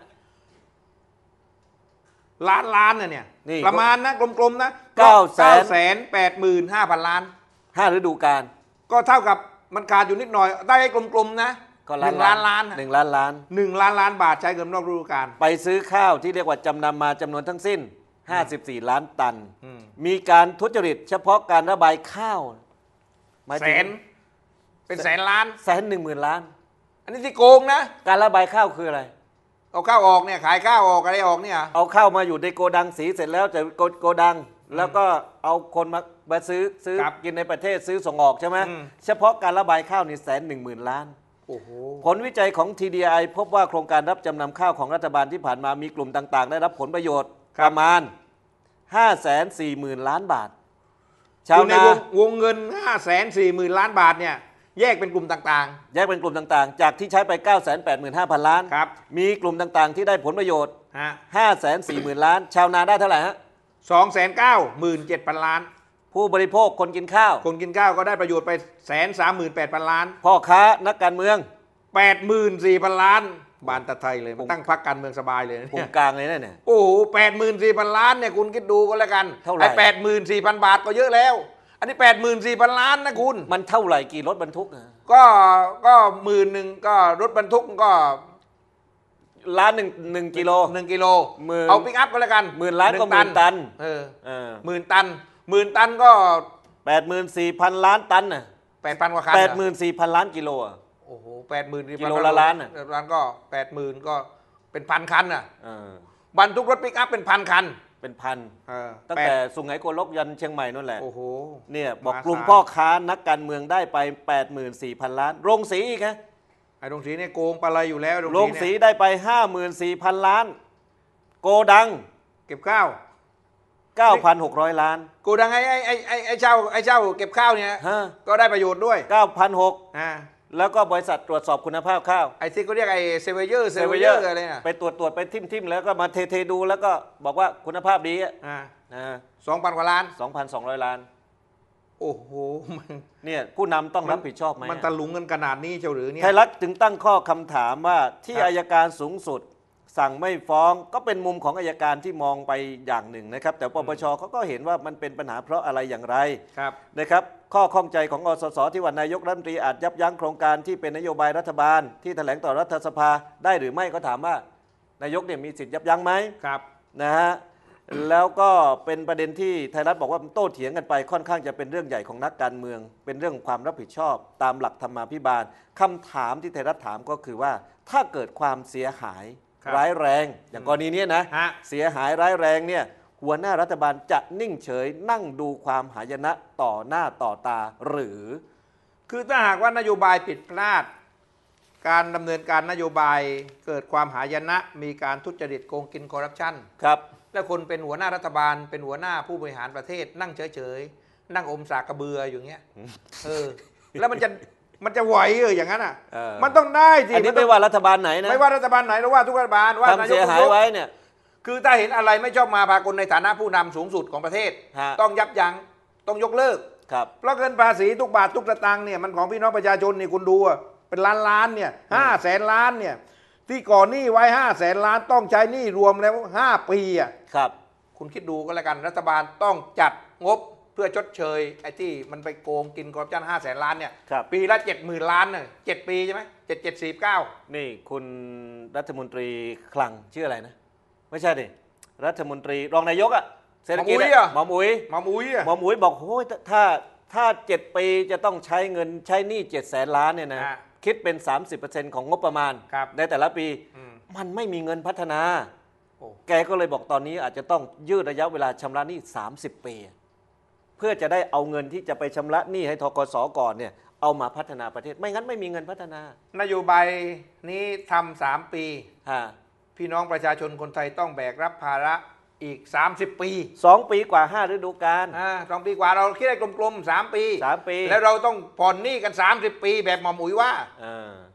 ล้านล้านเนี่ยนี่ประมาณนะกลมๆนะเก้าแสนแสนแปดหมื่นห้าพันล้านห้าฤดูกาลก็เท่ากับมันขาดอยู่นิดหน่อยได้กลมๆนะก็หนึ่งล้านล้านหนึ่งล้านล้านหนึ่งล้านล้านบาทใช้เงินนอกฤดูกาลไปซื้อข้าวที่เรียกว่าจำนำมาจำนวนทั้งสิ้นห้าสิบสี่ล้านตันอืมมีการทุจริตเฉพาะการระบายข้าวหมายแสถึงนเป็นแสนล้านแสนหนึ่งหมื่นล้านอันนี้ที่โกงนะการระบายข้าวคืออะไรเอาข้าวออกเนี่ยขายข้าวออกอะไรออกเนี่ยเอาข้าวมาอยู่ในโกดังสีเสร็จแล้วจะโกโกดัง แล้วก็เอาคนมามาซื้อซื้อกินในประเทศซื้อส่งออกใช่ไหมเฉพาะการระบายข้าวนี่แสนหนึ่งหมื่นล้านโอ้โหผลวิจัยของ ที ดี ไอ พบว่าโครงการรับจำนำข้าวของรัฐบาลที่ผ่านมามีกลุ่มต่างๆ ได้รับผลประโยชน์ประมาณ ห้าแสนสี่หมื่นล้านบาทชาวคือในนาวงวงเงิน ห้าแสนสี่หมื่นล้านบาทเนี่ยแยกเป็นกลุ่มต่างแยกเป็นกลุ่มต่างๆ จากที่ใช้ไป เก้าแสนแปดหมื่นห้าพัน ล้านครับมีกลุ่มต่างๆ ที่ได้ผลประโยชน์ๆฮะห้าแสนสี่หมื่น ล้าน ชาวนาได้เท่าไหร่ฮะสองแสนเก้าหมื่นเจ็ดพันล้านผู้บริโภคคนกินข้าวคนกินข้าวก็ได้ประโยชน์ไปแสนสามหมื่นแปดพันล้านพ่อค้านักการเมืองแปดหมื่นสี่พันล้านบานตะไทยเลยมันตั้งพรรคการเมืองสบายเลยนะกลุ่เนี่มยกลางเลยนะเนี่ยโอ้โหแปดหมื่นสี่พันล้านเนี่ยคุณคิดดูก็แล้วกันเท่าไหร่ไอ้แปดหมื่นสี่พันบาทก็เยอะแล้ว อันนี้แปดหมื่นสี่พันล้านนะคุณมันเท่าไหร่กี่รถบรรทุกอะก็ก็หมื่นหนึ่งก็รถบรรทุกก็ล้านหนึ่งหนึ่งกิโลหนึ่งกิโลหมื่นเอาปิกอัพก็แล้วกันหมื่นล้านก็หมื่นตันเออเออหมื่นตันหมื่นตันก็แปดหมื่นสี่พันล้านตันน่ะแปดพันกว่าคันแปดหมื่นสี่พันล้านกิโลอ่ะโอ้โหแปดหมื่นกิโลละล้านน่ะล้านก็แปดหมื่นก็เป็นพันคันอ่ะเออบรรทุกรถปิกอัพเป็นพันคันเป็นพันเออตั้งปดแต่สุไหงโกลกยันเชียงใหม่นั่นแหละโอ้โหเนี่ยบอกมหาศาลกลุ่มพ่อค้านักการเมืองได้ไป แปดหมื่นสี่พัน ล้าน โรงสีอีกฮะไอ้โรงสีเนี่ยโกงปลาไหลอยู่แล้วโรงเนี่ยสีได้ไป ห้าหมื่นสี่พัน ล้าน โกดังเก็บข้าวเก้าพันหกร้อย ล้านโกดังไอ้ไอ้ไอ้ไอ้ไอ้เช่าไอ้เช่าเก็บข้าวเนี่ยฮะก็ได้ประโยชน์ด้วยเก้าพันหกร้อยอ่าแล้วก็บริษัทตรวจสอบคุณภาพข้าวไอ้ที่เขาเรียกไอ้เซเวเยอร์เซเวเยอร์อะไรน่ะไปตรวจตรวจไปทิมทิมแล้วก็มาเทเทดูแล้วก็บอกว่าคุณภาพดีอ่ะอ่านะสองพันกว่าล้านสองพันสองร้อย ล้านโอ้โหมันเนี่ยผู้นำต้องรับผิดชอบไหมมันตะลุงกันขนาดนี้เชียวหรือเนี่ยไทยรัฐจึงตั้งข้อคำถามว่าที่ครับอัยการสูงสุด สั่งไม่ฟ้องก็เป็นมุมของอัยการที่มองไปอย่างหนึ่งนะครับ แต่ปปชเขาก็เห็นว่ามันเป็นปัญหาเพราะอะไรอย่างไรครับนะครับข้อข้องใจของอสสที่ว่านายกรัฐมนตรีอาจยับยั้งโครงการที่เป็นนโยบายรัฐบาล ที่แถลงต่อรัฐสภาได้หรือไม่ก็ถามว่านายกเนี่ยมีสิทธิ์ยับยั้งไหมครับนะฮะแล้วก็เป็นประเด็นที่ไทยรัฐบอกว่ามันโต้เถียงกันไปค่อนข้างจะเป็นเรื่องใหญ่ของนักการเมือง เป็นเรื่องความรับผิดชอบตามหลักธรรมาภิบาลคำถามที่ไทยรัฐถามก็คือว่าถ้าเกิดความเสียหายครับร้ายแรง อย่างกรณีเนี้ยนะฮะเสียหายร้ายแรงเนี่ยหัวหน้ารัฐบาลจะนิ่งเฉยนั่งดูความหายนะต่อหน้าต่อตาหรือคือถ้าหากว่านโยบายผิดพลาด การดำเนินการนโยบายเกิดความหายนะ มีการทุจริตโกงกินคอร์รัปชันครับแล้วคนเป็นหัวหน้ารัฐบาล เป็นหัวหน้าผู้บริหารประเทศ นั่งเฉยๆนั่งอมสากกระเบืออยู่เงี้ยเออแล้วมันจะมันจะไหวเอออย่างนั้นอ่ะเออมันต้องได้สิอันนี้มัต้ไม่องว่ารัฐบาลไหนนะไม่ว่ารัฐบาลไหนหรือว่าทุกรัฐบาลว่าทำเสียหายไว้เนี่ยคือถ้าเห็นอะไรไม่ชอบมาพากลในฐานะผู้นำสูงสุดของประเทศฮะต้องยับยั้งต้องยกเลิกครับเพราะเงินภาษีทุกบาททุกสตางค์เนี่ยมันของพี่น้องประชาชนนี่คุณดูอะเป็นล้านล้านเนี่ยห้าแสนล้านเนี่ยที่ก่อนหนี้ไว้ห้าแสนล้านต้องใช้หนี้รวมแล้วห้าปีอ่ะครับคุณคิดดูก็แล้วกันรัฐบาลต้องจัดงบเพื่อชดเชยไอ้ที่มันไปโกงกินคอร์รัปชันห้าแสนล้านเนี่ยครับปีละเจ็ดหมื่นล้านเนี่ยเจ็ดปีใช่ไหมเจ็ดเจ็ดสี่เก้านี่คุณรัฐมนตรีคลังชื่ออะไรนะ ไม่ใช่ดิรัฐมนตรีรองนายกอะเศรษฐกิจอะหมอมุ้ยมามุ้ยอะหมอมุ้ยบอกโอ้ยถ้าถ้าเจ็ดปีจะต้องใช้เงินใช้หนี้เจ็ดแสนล้านเนี่ยนะฮะคิดเป็น สามสิบเปอร์เซ็นต์ ของงบประมาณครับในแต่ละปีอืมมันไม่มีเงินพัฒนาโอ้แกก็เลยบอกตอนนี้อาจจะต้องยืดระยะเวลาชำระหนี้สามสิบปี เพื่อจะได้เอาเงินที่จะไปชำระหนี้ให้ธกสก่อนเนี่ยเอามาพัฒนาประเทศไม่งั้นไม่มีเงินพัฒนานโยบายนี้ทำสามปีฮะพี่น้องประชาชนคนไทยต้องแบกรับภาระอีกสามสิบปีสองปีกว่าห้าฤดูกาลอ่าสองปีกว่าเราคิดได้กลมๆสามปีสามปีแล้วเราต้องผ่อนหนี้กันสามสิบปีแบบหมอมอุ๋ยว่าอ่า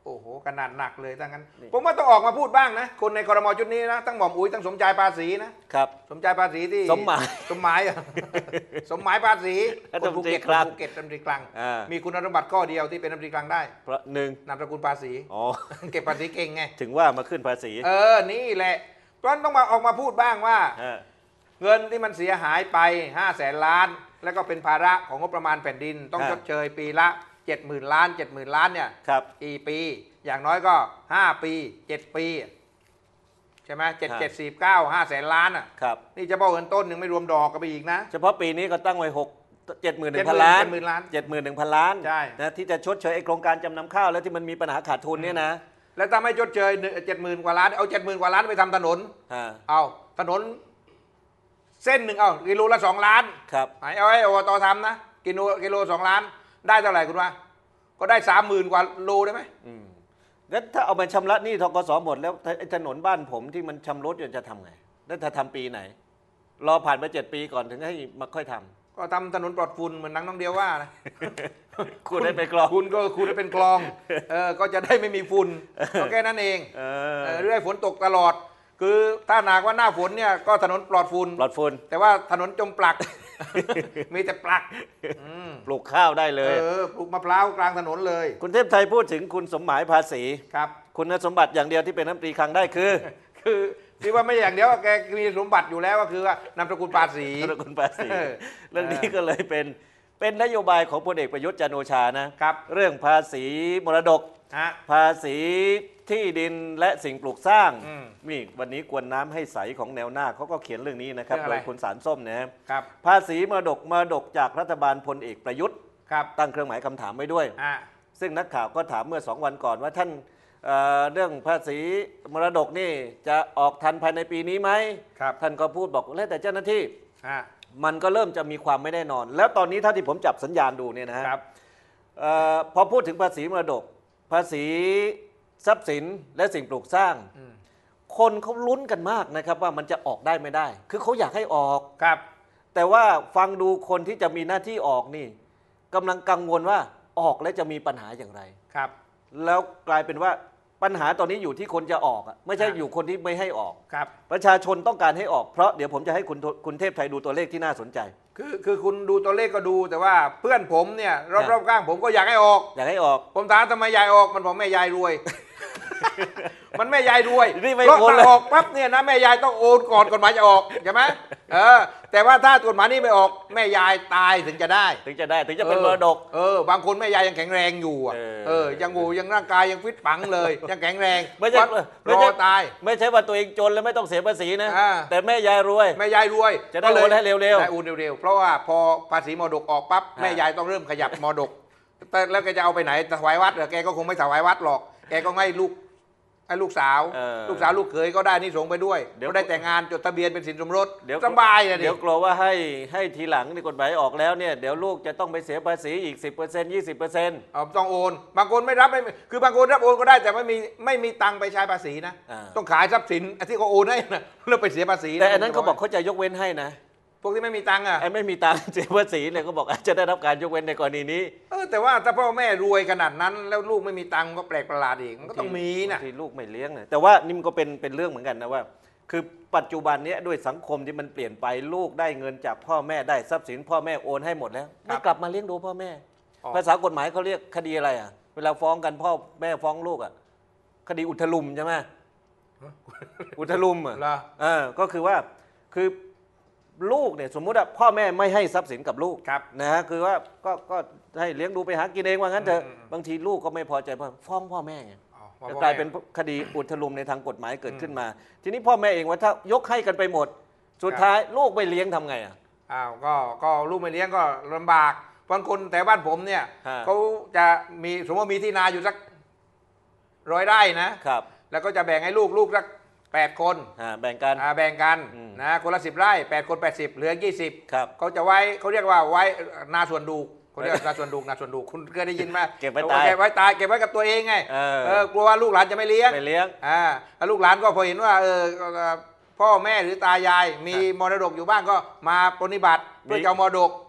โอ้โหขนาดหนักเลยทั้งนั้นผมว่าต้องออกมาพูดบ้างนะคนในครม.ชุดนี้นะทั้งหม่อมอุ๋ยทั้งสมชายภาษีนะครับสมชายภาษีที่สมหมายสมหมายอะสมหมายภาษีคนภูเก็ตคนภูเก็ตรัฐมนตรีคลังมีคุณสมบัติข้อเดียวที่เป็นรัฐมนตรีคลังได้เพราะหนึ่งนามสกุลภาษีอ๋อเก็บภาษีเก่งไงถึงว่ามาขึ้นภาษีเออนี่แหละเพราะต้องมาออกมาพูดบ้างว่าเงินที่มันเสียหายไปห้าแสนล้านแล้วก็เป็นภาระของงบประมาณแผ่นดินต้องชดเชยปีละเจ็ดหมื่นล้านเจ็ดหมื่นล้านเนี่ยกี่ปีอย่างน้อยก็ห้าปีเจ็ดปีใช่ไหมเจ็ดเจ็ดสี่เก้าห้าแสนล้านอ่ะนี่เฉพาะเงินต้นยังไม่รวมดอกก็ไปอีกนะเฉพาะปีนี้ก็ตั้งไว้หกเจ็ดหมื่นหนึ่งพันล้านเจ็ดหมื่นหนึ่งพันล้านใช่นะที่จะชดเชยไอ้โครงการจำนำข้าวแล้วที่มันมีปัญหาขาดทุนเนี่ยนะแล้วถ้าไม่ชดเชยเจ็ดหมื่นกว่าล้านเอาเจ็ดหมื่นกว่าล้านไปทำถนนเอาถนนเส้นหนึ่งเอากิโลละสองล้านครับเอาให้อบตทำนะกิโลกิโลสองล้านได้เท่าไหร่คุณว่าก็ได้สามหมื่นกว่าโลได้ไหมงั้นถ้าเอาไปชำระหนี้ธกสหมดแล้วถนนบ้านผมที่มันชำรุดอยู่จะทำไงแล้วถ้าทำปีไหนรอผ่านไปเจ็ดปีก่อนถึงให้มาค่อยทำก็ทำถนนปลอดฝุ่นเหมือนนังน้องเดียวว่านะคุณได้เป็นกลองคุณก็คุณได้เป็นกลองเออก็จะได้ไม่มีฝุ่นก็แค่นั้นเองเรื่อยฝนตกตลอดคือถ้าหนักว่าหน้าฝนเนี่ยก็ถนนปลอดฝุ่นปลอดฝุ่นแต่ว่าถนนจมปลักมีแต่ปลักปลูกข้าวได้เลยเออปลูกมะพร้าวกลางถนนเลยคุณเทพไทยพูดถึงคุณสมหมายภาษีครับคุณสมบัติอย่างเดียวที่เป็นรัฐมนตรีคลังได้คือคือที่ว่าไม่อย่างเดียวแกมีสมบัติอยู่แล้วก็คือว่านามสกุลภาษีนามสกุลภาษีเรื่องนี้ก็เลยเป็นเป็นนโยบายของพลเอกประยุทธ์จันทร์โอชานะครับเรื่องภาษีมรดกภาษีที่ดินและสิ่งปลูกสร้างนี่วันนี้กวนน้ำให้ใสของแนวหน้าเขาก็เขียนเรื่องนี้นะครับโดยคุณสารส้มนะครับภาษีมรดกมรดกจากรัฐบาลพลเอกประยุทธ์ตั้งเครื่องหมายคำถามไว้ด้วยซึ่งนักข่าวก็ถามเมื่อสองวันก่อนว่าท่าน เ, เรื่องภาษีมรดกนี่จะออกทันภายในปีนี้ไหมท่านก็พูดบอกแล้วแต่เจ้าหน้าที่มันก็เริ่มจะมีความไม่แน่นอนแล้วตอนนี้ถ้าที่ผมจับสัญญาณดูเนี่ยนะครับพอพูดถึงภาษีมรดกภาษีทรัพย์สินและสิ่งปลูกสร้างคนเขาลุ้นกันมากนะครับว่ามันจะออกได้ไม่ได้คือเขาอยากให้ออกครับแต่ว่าฟังดูคนที่จะมีหน้าที่ออกนี่กำลังกังวลว่าออกแล้วจะมีปัญหาอย่างไรครับแล้วกลายเป็นว่าปัญหาตอนนี้อยู่ที่คนจะออกไม่ใช่อยู่คนที่ไม่ให้ออกครับประชาชนต้องการให้ออกเพราะเดี๋ยวผมจะให้คุณคุณเทพไทยดูตัวเลขที่น่าสนใจคือคือคุณดูตัวเลขก็ดูแต่ว่าเพื่อนผมเนี่ยรอบๆข้างผมก็อยากให้ออกอยากให้ออกผมถามทำไมยายออกมันบอกแม่ยายรวย มันแม่ยายรวยเพราะถ้าออกปั๊บเนี่ยนะแม่ยายต้องโอนก่อนกฎหมายจะออกใช่ไหมเออแต่ว่าถ้ากฎหมายนี้ไม่ออกแม่ยายตายถึงจะได้ถึงจะได้ถึงจะเป็นมรดกเออบางคนแม่ยายยังแข็งแรงอยู่อ่ะเออยังโง่ยังร่างกายยังฟิตปังเลยยังแข็งแรงไม่ใช่รอตายไม่ใช่ว่าตัวเองจนแล้วไม่ต้องเสียภาษีนะแต่แม่ยายรวยแม่ยายรวยจะได้โอนให้เร็วๆได้โอนเร็วๆเพราะว่าพอภาษีมรดกออกปั๊บแม่ยายต้องเริ่มขยับมรดกแต่แล้วแกจะเอาไปไหนถวายวัดเหรอแกก็คงไม่ถวายวัดหรอกแกก็ให้ลูกไอ้ลูกสาวลูกสาวลูกเขยก็ได้นี่ส่งไปด้วยเดี๋ยวได้แต่งงานจดทะเบียนเป็นสินสมรสสบายเลยเดี๋ยวกลัวว่าให้ให้ทีหลังในกฎหมายออกแล้วเนี่ยเดี๋ยวลูกจะต้องไปเสียภาษีอีก สิบเปอร์เซ็นต์ ยี่สิบเปอร์เซ็นต์อ๋อต้องโอนบางคนไม่รับไม่คือบางคนรับโอนก็ได้แต่ไม่มีไม่มีตังค์ไปใช้ภาษีนะต้องขายทรัพย์สินที่เขาโอนให้นะแล้วไปเสียภาษีแต่อันนั้นเขาบอกเขาจะยกเว้นให้นะพวกที่ไม่มีตังค์อ่ะไอ้ไม่มีตังค์เสียภาษีเนี่ยเขาบอกอาจจะได้รับการยกเว้นในกรณีนี้เออแต่ว่าถ้าพ่อแม่รวยขนาดนั้นแล้วลูกไม่มีตังค์ก็แปลกประหลาดอีกมันก็ต้องมีนะที่ลูกไม่เลี้ยงนะแต่ว่านี่มันก็เป็นเป็นเรื่องเหมือนกันนะว่าคือปัจจุบันนี้ด้วยสังคมที่มันเปลี่ยนไปลูกได้เงินจากพ่อแม่ได้ทรัพย์สินพ่อแม่โอนให้หมดแล้วไม่กลับมาเลี้ยงดูพ่อแม่ภาษากฎหมายเขาเรียกคดีอะไรอ่ะเวลาฟ้องกันพ่อแม่ฟ้องลูกอ่ะคดีอุทลุมใช่ไหมอุทลุมอ่ะเออก็คือว่าคือลูกเนี่ยสมมุติว่าพ่อแม่ไม่ให้ทรัพย์สินกับลูกนะฮะคือว่าก็ก็ให้เลี้ยงดูไปหากินเองว่างั้นเถอะบางทีลูกก็ไม่พอใจฟ้องพ่อแม่ไงกลายเป็นคดีอุทลุมในทางกฎหมายเกิดขึ้นมาทีนี้พ่อแม่เองว่าถ้ายกให้กันไปหมดสุดท้ายลูกไม่เลี้ยงทำไงอ่ะอ้าวก็ก็ลูกไม่เลี้ยงก็ลำบากบางคนแต่บ้านผมเนี่ยเขาจะมีสมมติว่ามีที่นาอยู่สักร้อยไร่นะครับแล้วก็จะแบ่งให้ลูกลูกสักแปดคนแบ่งกันแบ่งกันนะคนละสิบไร่แปดคนแปดสิบเหลือยี่สิบเขาจะไว้เขาเรียกว่าไว้นาส่วนดูเขาเรียกนาส่วนดูนาส่วนดูคุณเคยได้ยินไหมเก็บไว้ตายเก็บไว้ตายเก็บไว้กับตัวเองไงเออกลัวว่าลูกหลานจะไม่เลี้ยงไม่เลี้ยงอ่าลูกหลานก็พอเห็นว่าเออพ่อแม่หรือตายายมีมรดกอยู่บ้างก็มาปฏิบัติเพื่อจะเอามรดก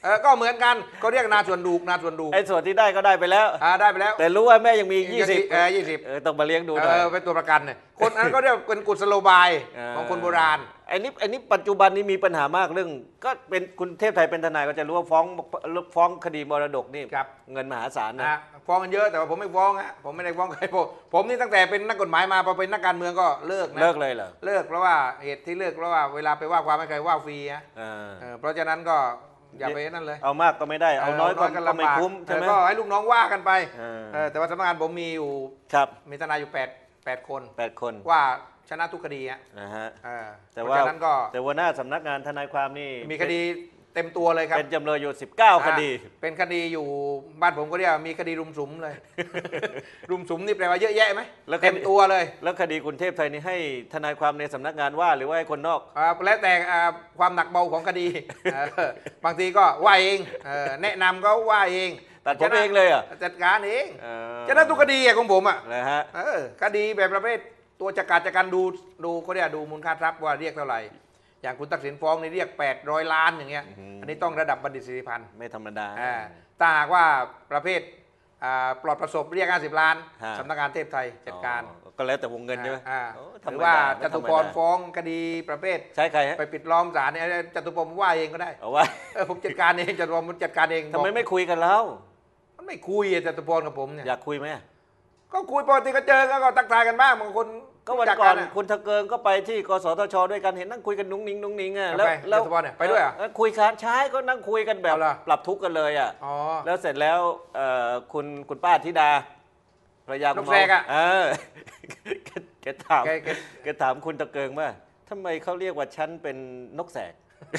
เออก็เหมือนกันเขาเรียกนาส่วนดูกนาส่วนดูกไอ้ส่วนที่ได้ก็ได้ไปแล้วอ่าได้ไปแล้วแต่รู้ว่าแม่ยังมียี่สิบเออยี่สิบเออต้องมาเลี้ยงดูหเอน่อยอเป็นตัวประกันเนี่ยคนนั้นก็เรียกเป็นกุศโลบายของคนโบราณไอ้นี่ไอ้นี่ปัจจุบันนี้มีปัญหามากเรื่อง ก็เป็นคุณเทพไทยเป็นทนายก็จะรู้ว่าฟ้องฟ้องคดีมรดกนี่ครับเงินมหาศาลนะนะฟ้องกันเยอะแต่ว่าผมไม่ฟ้องฮะผมไม่ได้ฟ้องใครผมผมนี่ตั้งแต่เป็นนักกฎหมายมาพอเป็นนักการเมืองก็เลิกนะเลิกเลยเหรอเลิกเพราะว่าเหตุที่เลิกเพราะว่าเวลาไปว่าความไม่เคยว่าฟรีฮะอ่าเออเพราะฉะนั้นก็อย่าไปนั่นเลยเอามากก็ไม่ได้เอาน้อยก็ก็ไม่คุ้มใช่ไหมเออก็ให้ลูกน้องว่ากันไปเออเออแต่ว่าสำนักงานผมมีอยู่ครับมีทนายอยู่แปดแปดคนแปดคนว่าชนะทุกคดีฮะนะฮะเออแต่เพว่าราะฉะนั้นก็แต่หัวหน้าสำนักงานทนายความนี่มีคดีเต็มตัวเลยครับเป็นจำเลยอยู่สิบเก้าคดีอ่าเป็นคดีอยู่บ้านผมก็เรียกว่ามีคดีรุมสุมเลย รุมสุมนี่แปลว่าเยอะแยะไหมแล้วคดีเต็มตัวเลยแล้วคดีคุณเทพไทยนี่ให้ทนายความในสำนักงานว่าหรือว่าให้คนนอกอ่าแล้วแต่อ่าความหนักเบาของคดี เออบางทีก็ว่าเองเออแนะนำก็ว่าเองตัดผมเองเลยเหรอจัดการเองเออจะได้ทุกคดีอะของผมอ่ะนะฮะเออคดีแบบประเภทตัวจักรจักรดูดูเขาเรียกดูมูลค่าทรัพย์ว่าเรียกเท่าไหร่อย่างคุณตักสินฟ้องนี่เรียกแปดร้อยล้านอย่างเงี้ยอันนี้ต้องระดับบัณฑิตสิริพันธ์ไม่ธรรมดาอ่าถ้าหากว่าประเภทอ่าปลอดประสบเรียกห้าสิบล้านฮะสำนักงานเทพไทยจัดการอ๋อก็แล้วแต่วงเงินใช่ไหมอ่าโอ้หธรรมดารือว่าไม่จธรรมดาตุพรฟ้องคดีประเภทใช้ใครฮะไปปิดล้อมศาลเนี่ยจตุพรว่าเองก็ได้เอาว่าเออผมจัดการเองจตุพรผมจัดการเองทำไมบอกไม่คุยกันแล้วมันไม่คุยอะจตุพรกับผมเนี่ยอยากคุยไหมก็คุยปกติก็เจอกันก็ทักทายกันบ้างบางคนก็วันรู้จัก่อนะคุณทะเกิงก็ไปที่กสทชด้วยกันเห็นนั่งคุยกันนุ้งนิ้งนุ้งนิ้งอ่ะแล้วไปจตุพรเนี่ยไปด้วยเหรอเคุยกันใช้ก็นั่งคุยกันแบบเอาเหรอปรับทุกข์กันเลยอ่ะอ๋อแล้วเสร็จแล้วเอ่อคุณคุณป้าธิดาภรรยาคุณนกแสกอะเออ แกแกถามแกแกแกถามคุณตะเกิงว่าทำไมเขาเรียกว่าฉันเป็นนกแสก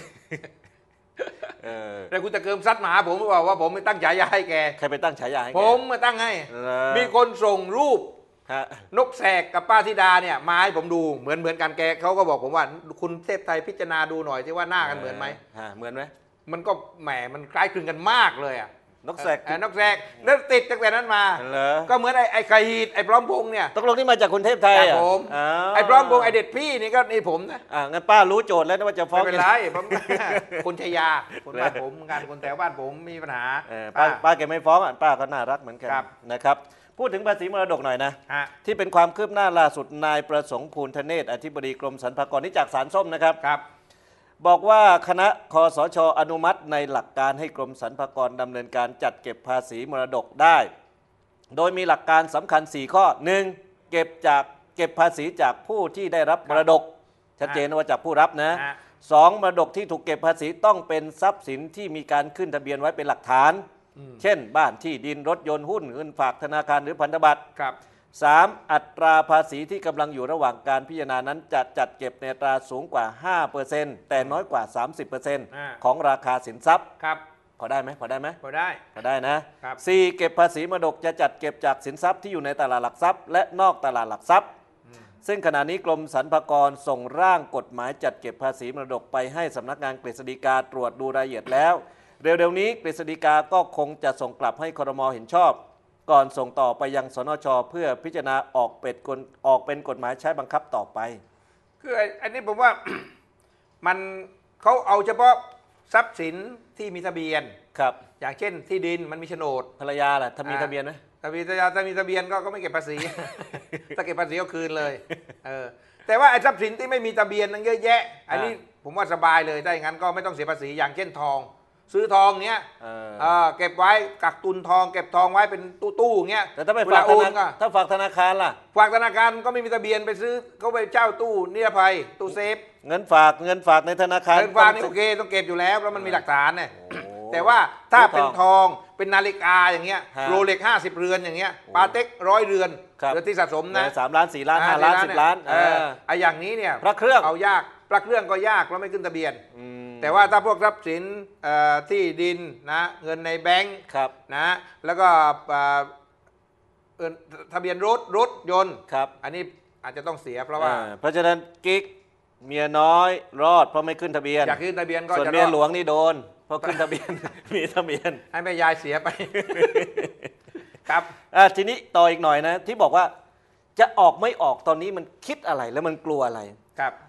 เออแต่คุณตะเกิมซัดมาหาผมบอกว่าผมไม่ตั้งฉายาให้แกใครไปตั้งฉายาให้แกผมมาตั้งให้เหรอมีคนส่งรูปฮะนกแสกกับป้าธิดาเนี่ยมาให้ผมดูเหมือนเหมือนกันแกเขาก็บอกผมว่าคุณเทพไทยพิจารณาดูหน่อยที่ว่าหน้ากันเหมือนไหมฮะเหมือนไหมมันก็แหมมันคล้ายคลึงกันมากเลยอ่ะนกแสกเออนกแสกแล้วติดตั้งแต่นั้นมาเหรอก็เหมือนไอ้ไอ้ไคฮีดไอ้พร้อมพงษ์เนี่ยตกลงนี่มาจากคุณเทพไทยจากอ่ะผมอ๋อไอ้พร้อมพงษ์ไอ้เด็ดพี่นี่ก็นี่ผมนะอ่างั้นป้ารู้โจทย์แล้วนะว่าจะฟ้องไม่เป็นไรผม คนชยาคนบ้านผมเหมือนกันคนแถวบ้านผมมีปัญหาเออป้าป้าแกไม่ฟ้องอ่ะป้าก็น่ารักเหมือนกันครับนะครับพูดถึงภาษีมรดกหน่อยนะฮะที่เป็นความคืบหน้าล่าสุดนายประสงค์ภูลธเนศอธิบดีกรมสรรพากรนี่จากสารส้มนะครับครับบอกว่าคณะคอสชอนุมัติในหลักการให้กรมสรรพากรดำเนินการจัดเก็บภาษีมรดกได้ โดยมีหลักการสำคัญ สี่ ข้อ หนึ่ง เก็บจากเก็บภาษีจากผู้ที่ได้รับมรดก ชัดเจนว่าจากผู้รับนะฮะสองมรดกที่ถูกเก็บภาษีต้องเป็นทรัพย์สินที่มีการขึ้นทะเบียนไว้เป็นหลักฐาน เช่น บ้านที่ดินรถยนต์หุ้นเงินฝากธนาคารหรือพันธบัตรครับสาม อัตราภาษีที่กำลังอยู่ระหว่างการพิจารณานั้นจะจัดเก็บในอัตราสูงกว่า ห้าเปอร์เซ็นต์ แต่น้อยกว่า สามสิบเปอร์เซ็นต์อ่าของราคาสินทรัพย์ครับพอได้ไหมพอได้ไหมพอได้พอได้นะครับ สี่ เก็บภาษีมรดกจะจัดเก็บจากสินทรัพย์ที่อยู่ในตลาดหลักทรัพย์และนอกตลาดหลักทรัพย์ ซึ่งขณะนี้กรมสรรพากรส่งร่างกฎหมายจัดเก็บภาษีมรดกไปให้สำนักงานกฤษฎีกาตรวจดูรายละเอียดแล้ว เร็วๆนี้กฤษฎีกาก็คงจะส่งกลับให้ครม.เห็นชอบ ก่อนส่งต่อไปยังสนช.เพื่อพิจารณาออกเป็นกฎออกเป็นกฎหมายใช้บังคับต่อไปคือไอ้อันนี้ผมว่า มันเขาเอาเฉพาะทรัพย์สินที่มีทะเบียนครับอย่างเช่นที่ดินมันมีโฉนดภรรยาล่ะถ้ามีอ่าทะเบียนไหมถ้ามีทะเบียนถ้ามีทะเบียนก็ก็ไม่เก็บภาษี ถ้าเก็บภาษีก็คืนเลยเออแต่ว่าไอ้ทรัพย์สินที่ไม่มีทะเบียนนั้นเยอะแยะ อันนี้ผมว่าสบายเลยถ้าอย่างนั้นก็ไม่ต้องเสียภาษีอย่างเช่นทอง ซื้อทองเนี้ยเออเออเก็บไว้กักตุนทอง เก็บทองไว้เป็นตู้ๆอย่างเงี้ยแต่ถ้าไปเวฝาลากธโอนนาก็ถ้าฝากธนาคารล่ะฝากธนาคารก็ไม่มีทะเบียนไปซื้อเขาไปเช่าตู้นิรภัยตู้เซฟเงินฝากเงินฝากในธนาคารเงินฝากนี่ต้โอง เคต้องเก็บอยู่แล้วเพราะมันมีหลักฐานเนี่ยโอ้แต่ว่าถ้าเป็นซื้อททององเป็นนาฬิกาอย่างเงี้ยฮะโรเล็กห้าสิบเรือนอย่างเงี้ยปาเต็กร้อยเรือนครับเรือนที่สะสมนะสามล้านสี่ล้านห้าล้านสิบล้านเออไอ้อย่างนี้เนี่ยพระเครื่องเอายากพระเครื่องก็ยากเพราะไม่ขึ้นทะเบียนอืมแต่ว่าถ้าพวกทรัพย์สินเอ่อที่ดินนะเงินในแบงก์ครับนะแล้วก็เอ่อเอ่อทะเบียนรถรถยนต์ครับอันนี้อาจจะต้องเสียเพราะว่าอ่าเพราะฉะนั้นกิ๊กเมียน้อยรอดเพราะไม่ขึ้นทะเบียนอยากขึ้นทะเบียนก็ส่วนจะเมียรอดหลวงนี่โดน เพราะขึ้นทะเบียน มีทะเบียนให้แม่ยายเสียไป ครับอ่ะทีนี้ต่ออีกหน่อยนะ ที่บอกว่าจะออกไม่ออกตอนนี้มันคิดอะไรแล้วมันกลัวอะไรครับ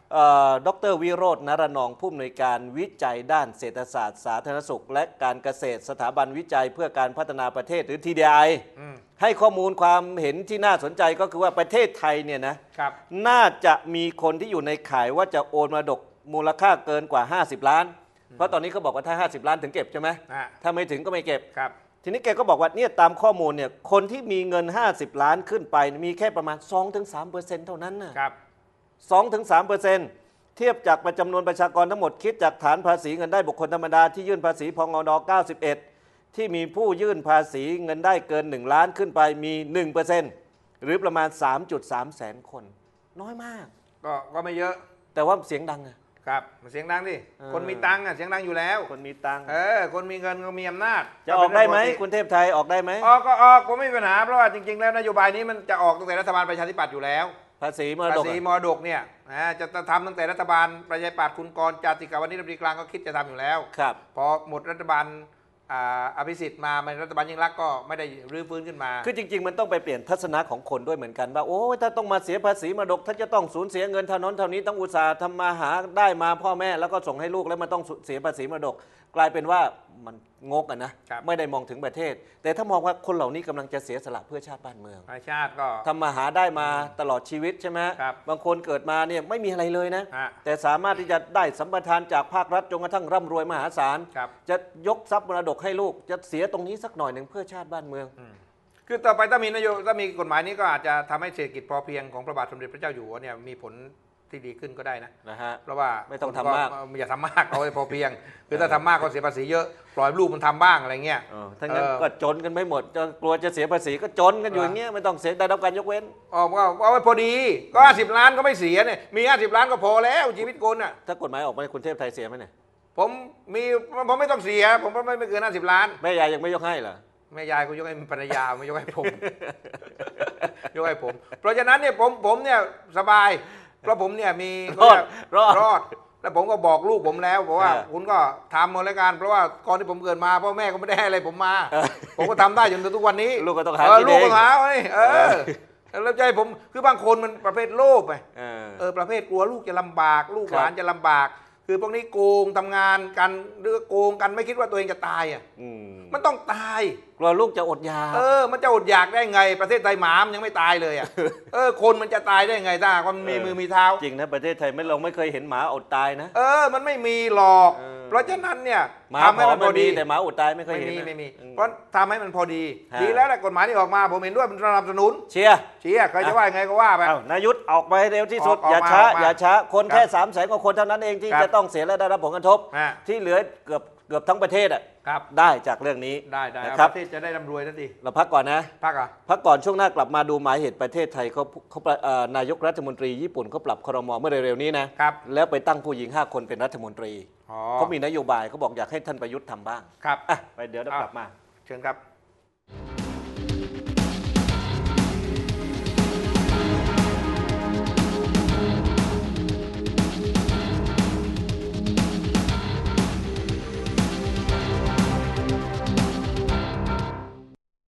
ดรวิโรจน์ นรนองผู้อำนวยการวิจัยด้านเศรษฐศาสตร์สาธารณสุข และการเกษตรสถาบันวิจัยเพื่อการพัฒนาประเทศหรือ ที ดี ไอ ให้ข้อมูลความเห็นที่น่าสนใจก็คือว่าประเทศไทยเนี่ยนะครับน่าจะมีคนที่อยู่ในข่ายว่าจะโอนมรดกมูลค่าเกินกว่าห้าสิบล้านเพราะตอนนี้เขาบอกว่าถ้าห้าสิบล้านถึงเก็บใช่ไหมถ้าไม่ถึงก็ไม่เก็บครับทีนี้แกก็บอกว่าเนี่ยตามข้อมูลเนี่ยคนที่มีเงินห้าสิบล้านขึ้นไปมีแค่ประมาณ สองถึงสามเปอร์เซ็นต์ เท่านั้นนะครับ สองถึงสามเปอร์เซ็นต์ เทียบจากจำนวนประชากรทั้งหมดคิดจากฐานภาษีเงินได้บุคคลธรรมดาที่ยื่นภาษีพงดเก้าสิบเอ็ดที่มีผู้ยื่นภาษีเงินได้เกินหนึ่งล้านขึ้นไปมี หนึ่งเปอร์เซ็นต์ หรือประมาณ สามจุดสาม แสนคนน้อยมากก็ก็ไม่เยอะแต่ว่าเสียงดังอะครับเสียงดังดิคนมีตังค์อ่ะเสียงดังอยู่แล้วคนมีตังค์เออคนมีเงินก็มีอำนาจจะออกได้ไหมคุณเทพไทยออกได้ไหมออกก็ออกผมไม่มีปัญหาเพราะว่าจริงๆแล้วนโยบายนี้มันจะออกตั้งแต่รัฐบาลประชาธิปัตย์อยู่แล้วภาษีมรดกภาษีมรดกเนี่ยจะทำตั้งแต่รัฐบาลประชาธิปัตย์คุณกรณ์จาติกาวนิช รัฐมนตรีกลางก็คิดจะทำอยู่แล้วครับพอหมดรัฐบาลอภิสิทธิ์มามันรัฐบาลยิ่งรักก็ไม่ได้รื้อฟื้นขึ้นมาคือจริงๆมันต้องไปเปลี่ยนทัศนะของคนด้วยเหมือนกันว่าโอ้ถ้าต้องมาเสียภาษีมรดกถ้าจะต้องสูญเสียเงินเท่านั้นเท่านี้ต้องอุตสาห์ทำมาหาได้มาพ่อแม่แล้วก็ส่งให้ลูกแล้วมันต้องเสียภาษีมรดกกลายเป็นว่ามันงกอะนะไม่ได้มองถึงประเทศแต่ถ้ามองว่าคนเหล่านี้กำลังจะเสียสละเพื่อชาติบ้านเมืองชาติก็ทำมาหาได้มาตลอดชีวิตใช่ไหมบางคนเกิดมาเนี่ยไม่มีอะไรเลยนะแต่สามารถที่จะได้สัมปทานจากภาครัฐจนกระทั่งร่ำรวยมหาศาลจะยกทรัพย์มรดกให้ลูกจะเสียตรงนี้สักหน่อยหนึ่งเพื่อชาติบ้านเมืองคือต่อไปถ้ามีนโยบายถ้ามีกฎหมายนี้ก็อาจจะทำให้เศรษฐกิจพอเพียงของพระบาทสมเด็จพระเจ้าอยู่หัวเนี่ยมีผลที่ดีขึ้นก็ได้นะนะฮะเพราะว่าไม่ต้องทำมากอย่าทำมากเอาพอเพียงคือถ้าทำมากก็เสียภาษีเยอะปล่อยลูกมันทำบ้างอะไรเงี้ยถ้างั้นก็จนกันไม่หมดจะกลัวจะเสียภาษีก็จนกันอยู่อย่างเงี้ยไม่ต้องเสียได้รับการยกเว้นอ๋อก็เอาไว้พอดีก็ห้าสิบล้านก็ไม่เสียเนี่ยมีห้าสิบล้านก็พอแล้วชีวิตคนอ่ะถ้ากฎหมายออกมาคุณเทพไทยเสียไหมเนี่ยผมมีผมไม่ต้องเสียผมไม่ไม่เกินห้าสิบล้านแม่ยายยังไม่ยกให้เหรอแม่ยายก็ยกให้ภรรยาไม่ยกให้ผมยกให้ผมเพราะฉะนั้นเนี่ยผมผมเนี่ยสบายเพราะผมเนี่ยมีรอดรอดรอดแล้วผมก็บอกลูกผมแล้วบอกว่าคุณก็ทำหมดแล้วกันเพราะว่าก่อนที่ผมเกิดมาพ่อแม่ก็ไม่ได้ให้อะไรผมมาผมก็ทำได้จนถึงทุกวันนี้ลูกก็ต้องหาลูกก็หาไอ้เออแล้วใจผมคือบางคนมันประเภทโลภไงเออประเภทกลัวลูกจะลำบากลูกหลานจะลำบากคือพวกนี้โกงทำงานกันหรือโกงกันไม่คิดว่าตัวเองจะตายอ่ะมันต้องตายกลัวลูกจะอดอยากเออมันจะอดอยากได้ไงประเทศไทยหมามยังไม่ตายเลยอ่ะเออคนมันจะตายได้ไงถ้ามันมีมือมีเท้าจริงนะประเทศไทยไม่เราไม่เคยเห็นหมาอดตายนะเออมันไม่มีหรอกเพราะฉะนั้นเนี่ยทำให้มันพอดีแต่หมาอดตายไม่เคยเห็นไม่มีไม่มีเพราะทำให้มันพอดีดีแล้วแหละกฎหมายที่ออกมาผมเห็นด้วยมันสนับสนุนเชียร์เชียร์ใครจะว่าไงก็ว่าไปนายุทธออกไปเร็วที่สุดอย่าช้าอย่าช้าคนแค่สามแสนกว่าคนเท่านั้นเองที่จะต้องเสียและได้รับผลกระทบที่เหลือเกือบเกือบทั้งประเทศอ่ะได้จากเรื่องนี้ได้ได้ครับประเทศจะได้ร่ำรวยนั่นดีเราพักก่อนนะพักอ่ะพักก่อนช่วงหน้ากลับมาดูหมายเหตุประเทศไทยเขาเขานายกรัฐมนตรีญี่ปุ่นเขาปรับครม.เมื่อเร็วๆนี้นะครับแล้วไปตั้งผู้หญิงห้าคนเป็นรัฐมนตรีเขามีนโยบายเขาบอกอยากให้ท่านประยุทธ์ทำบ้างครับอ่ะไปเดี๋ยวเรากลับมาเชิญครับ